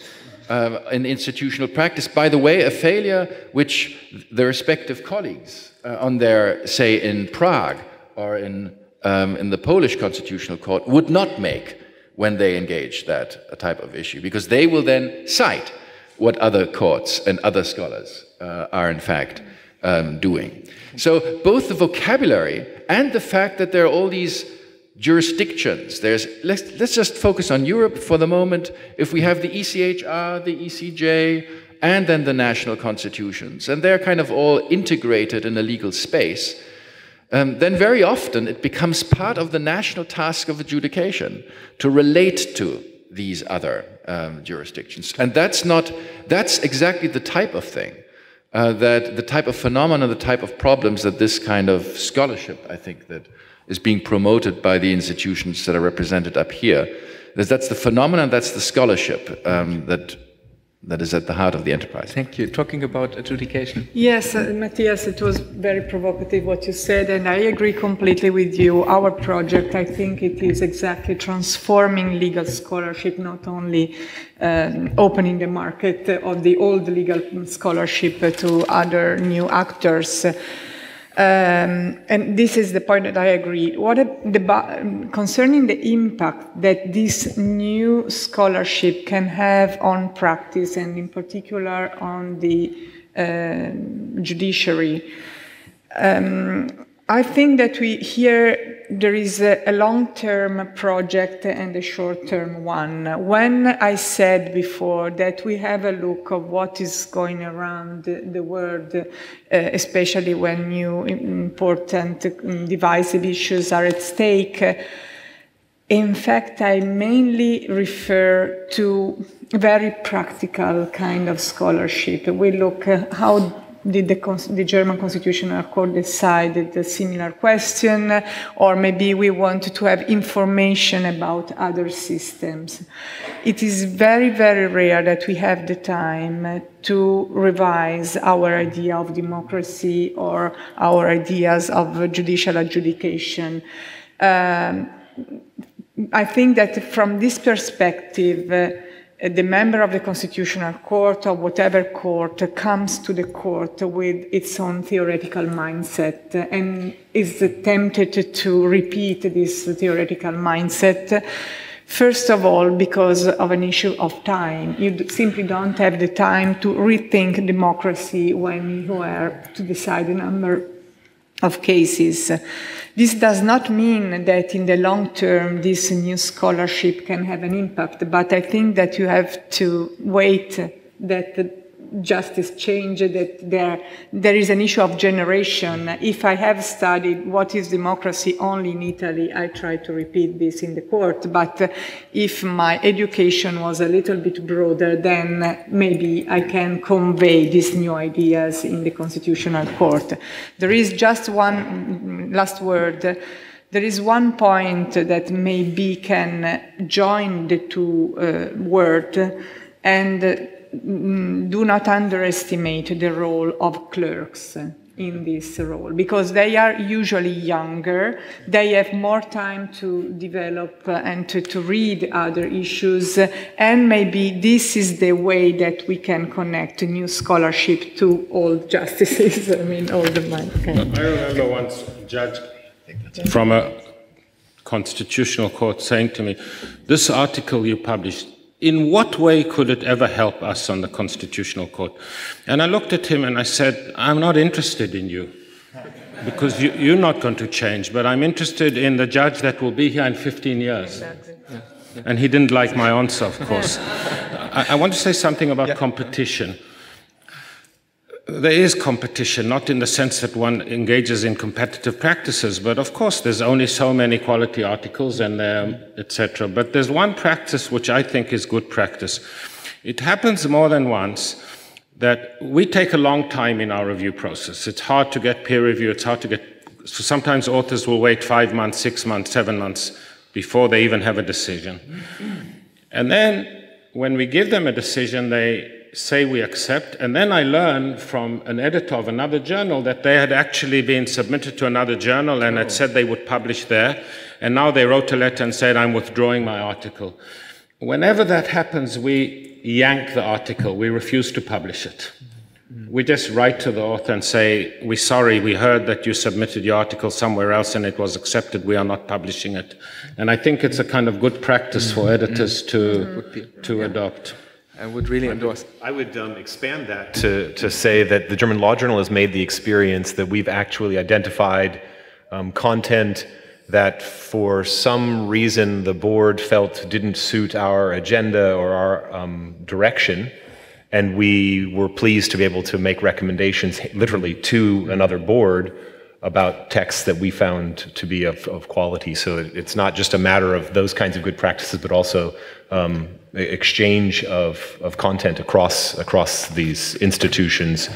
uh, in institutional practice. By the way, a failure which the respective colleagues uh, on their, say, in Prague or in, um, in the Polish Constitutional Court would not make when they engage that type of issue, because they will then cite what other courts and other scholars uh, are in fact um, doing. So both the vocabulary and the fact that there are all these jurisdictions, there's, let's, let's just focus on Europe for the moment. If we have the E C H R, the E C J, and then the national constitutions, and they're kind of all integrated in a legal space, um, then very often it becomes part of the national task of adjudication to relate to these other um, jurisdictions. And that's not, that's exactly the type of thing uh, that the type of phenomena, the type of problems that this kind of scholarship, I think, that is being promoted by the institutions that are represented up here, that that's the phenomenon, that's the scholarship um, that that is at the heart of the enterprise. Thank you. Talking about adjudication. Yes, uh, Matthias, it was very provocative what you said, and I agree completely with you. Our project, I think it is exactly transforming legal scholarship, not only um, opening the market of the old legal scholarship to other new actors. Um, and this is the point that I agree. What a, the, concerning the impact that this new scholarship can have on practice, and in particular on the uh, judiciary, um, I think that we here there is a, a long-term project and a short-term one. When I said before that we have a look of what is going around the, the world, uh, especially when new important um, divisive issues are at stake, uh, in fact, I mainly refer to very practical kind of scholarship. We look at how did the, the German Constitutional Court decide a similar question, or maybe we want to have information about other systems. It is very, very rare that we have the time to revise our idea of democracy or our ideas of judicial adjudication. Um, I think that from this perspective, uh, the member of the Constitutional Court or whatever court comes to the court with its own theoretical mindset and is tempted to repeat this theoretical mindset. First of all, because of an issue of time. You simply don't have the time to rethink democracy when you are to decide a number of cases. This does not mean that in the long term this new scholarship can have an impact, but I think that you have to wait that justice change, that there, there is an issue of generation. If I have studied what is democracy only in Italy, I try to repeat this in the court, but if my education was a little bit broader, then maybe I can convey these new ideas in the Constitutional Court. There is just one last word. There is one point that maybe can join the two uh, words, and do not underestimate the role of clerks in this role, because they are usually younger, they have more time to develop and to, to read other issues, and maybe this is the way that we can connect new scholarship to old justices. I mean, all the mind. Okay. I remember once a judge from a constitutional court saying to me, "This article you published, in what way could it ever help us on the Constitutional Court?" And I looked at him and I said, "I'm not interested in you, because you, you're not going to change, but I'm interested in the judge that will be here in fifteen years. And he didn't like my answer, of course. I, I want to say something about yeah. competition. There is competition, not in the sense that one engages in competitive practices, but of course there's only so many quality articles and um, et cetera. But there's one practice which I think is good practice. It happens more than once that we take a long time in our review process. It's hard to get peer review, it's hard to get, so sometimes authors will wait five months, six months, seven months before they even have a decision. And then when we give them a decision, they say we accept, and then I learn from an editor of another journal that they had actually been submitted to another journal and had said they would publish there, and now they wrote a letter and said, "I'm withdrawing my article." Whenever that happens, we yank the article, we refuse to publish it. We just write to the author and say, "We're sorry, we heard that you submitted your article somewhere else and it was accepted, we are not publishing it." And I think it's a kind of good practice for editors to, to adopt. I would really endorse. I would um, expand that to, to say that the German Law Journal has made the experience that we've actually identified um, content that for some reason the board felt didn't suit our agenda or our um, direction, and we were pleased to be able to make recommendations literally to another board about texts that we found to be of, of quality. So it, it's not just a matter of those kinds of good practices, but also um, exchange of, of content across, across these institutions,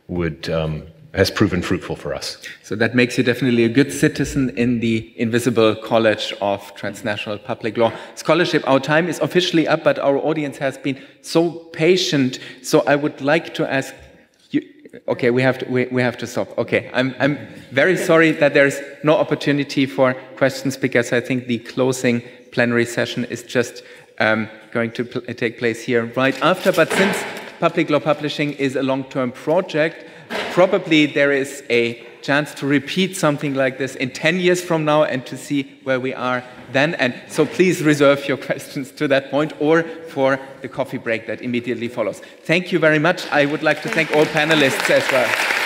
would um, has proven fruitful for us. So that makes you definitely a good citizen in the Invisible College of Transnational Public Law Scholarship. Our time is officially up, but our audience has been so patient. So I would like to ask you, okay, we have to, we, we have to stop. Okay, I'm, I'm very sorry that there's no opportunity for questions, because I think the closing plenary session is just um, going to pl take place here right after. But since Public Law Publishing is a long-term project, probably there is a chance to repeat something like this in ten years from now and to see where we are then. And so please reserve your questions to that point or for the coffee break that immediately follows. Thank you very much. I would like to thank all panelists as well.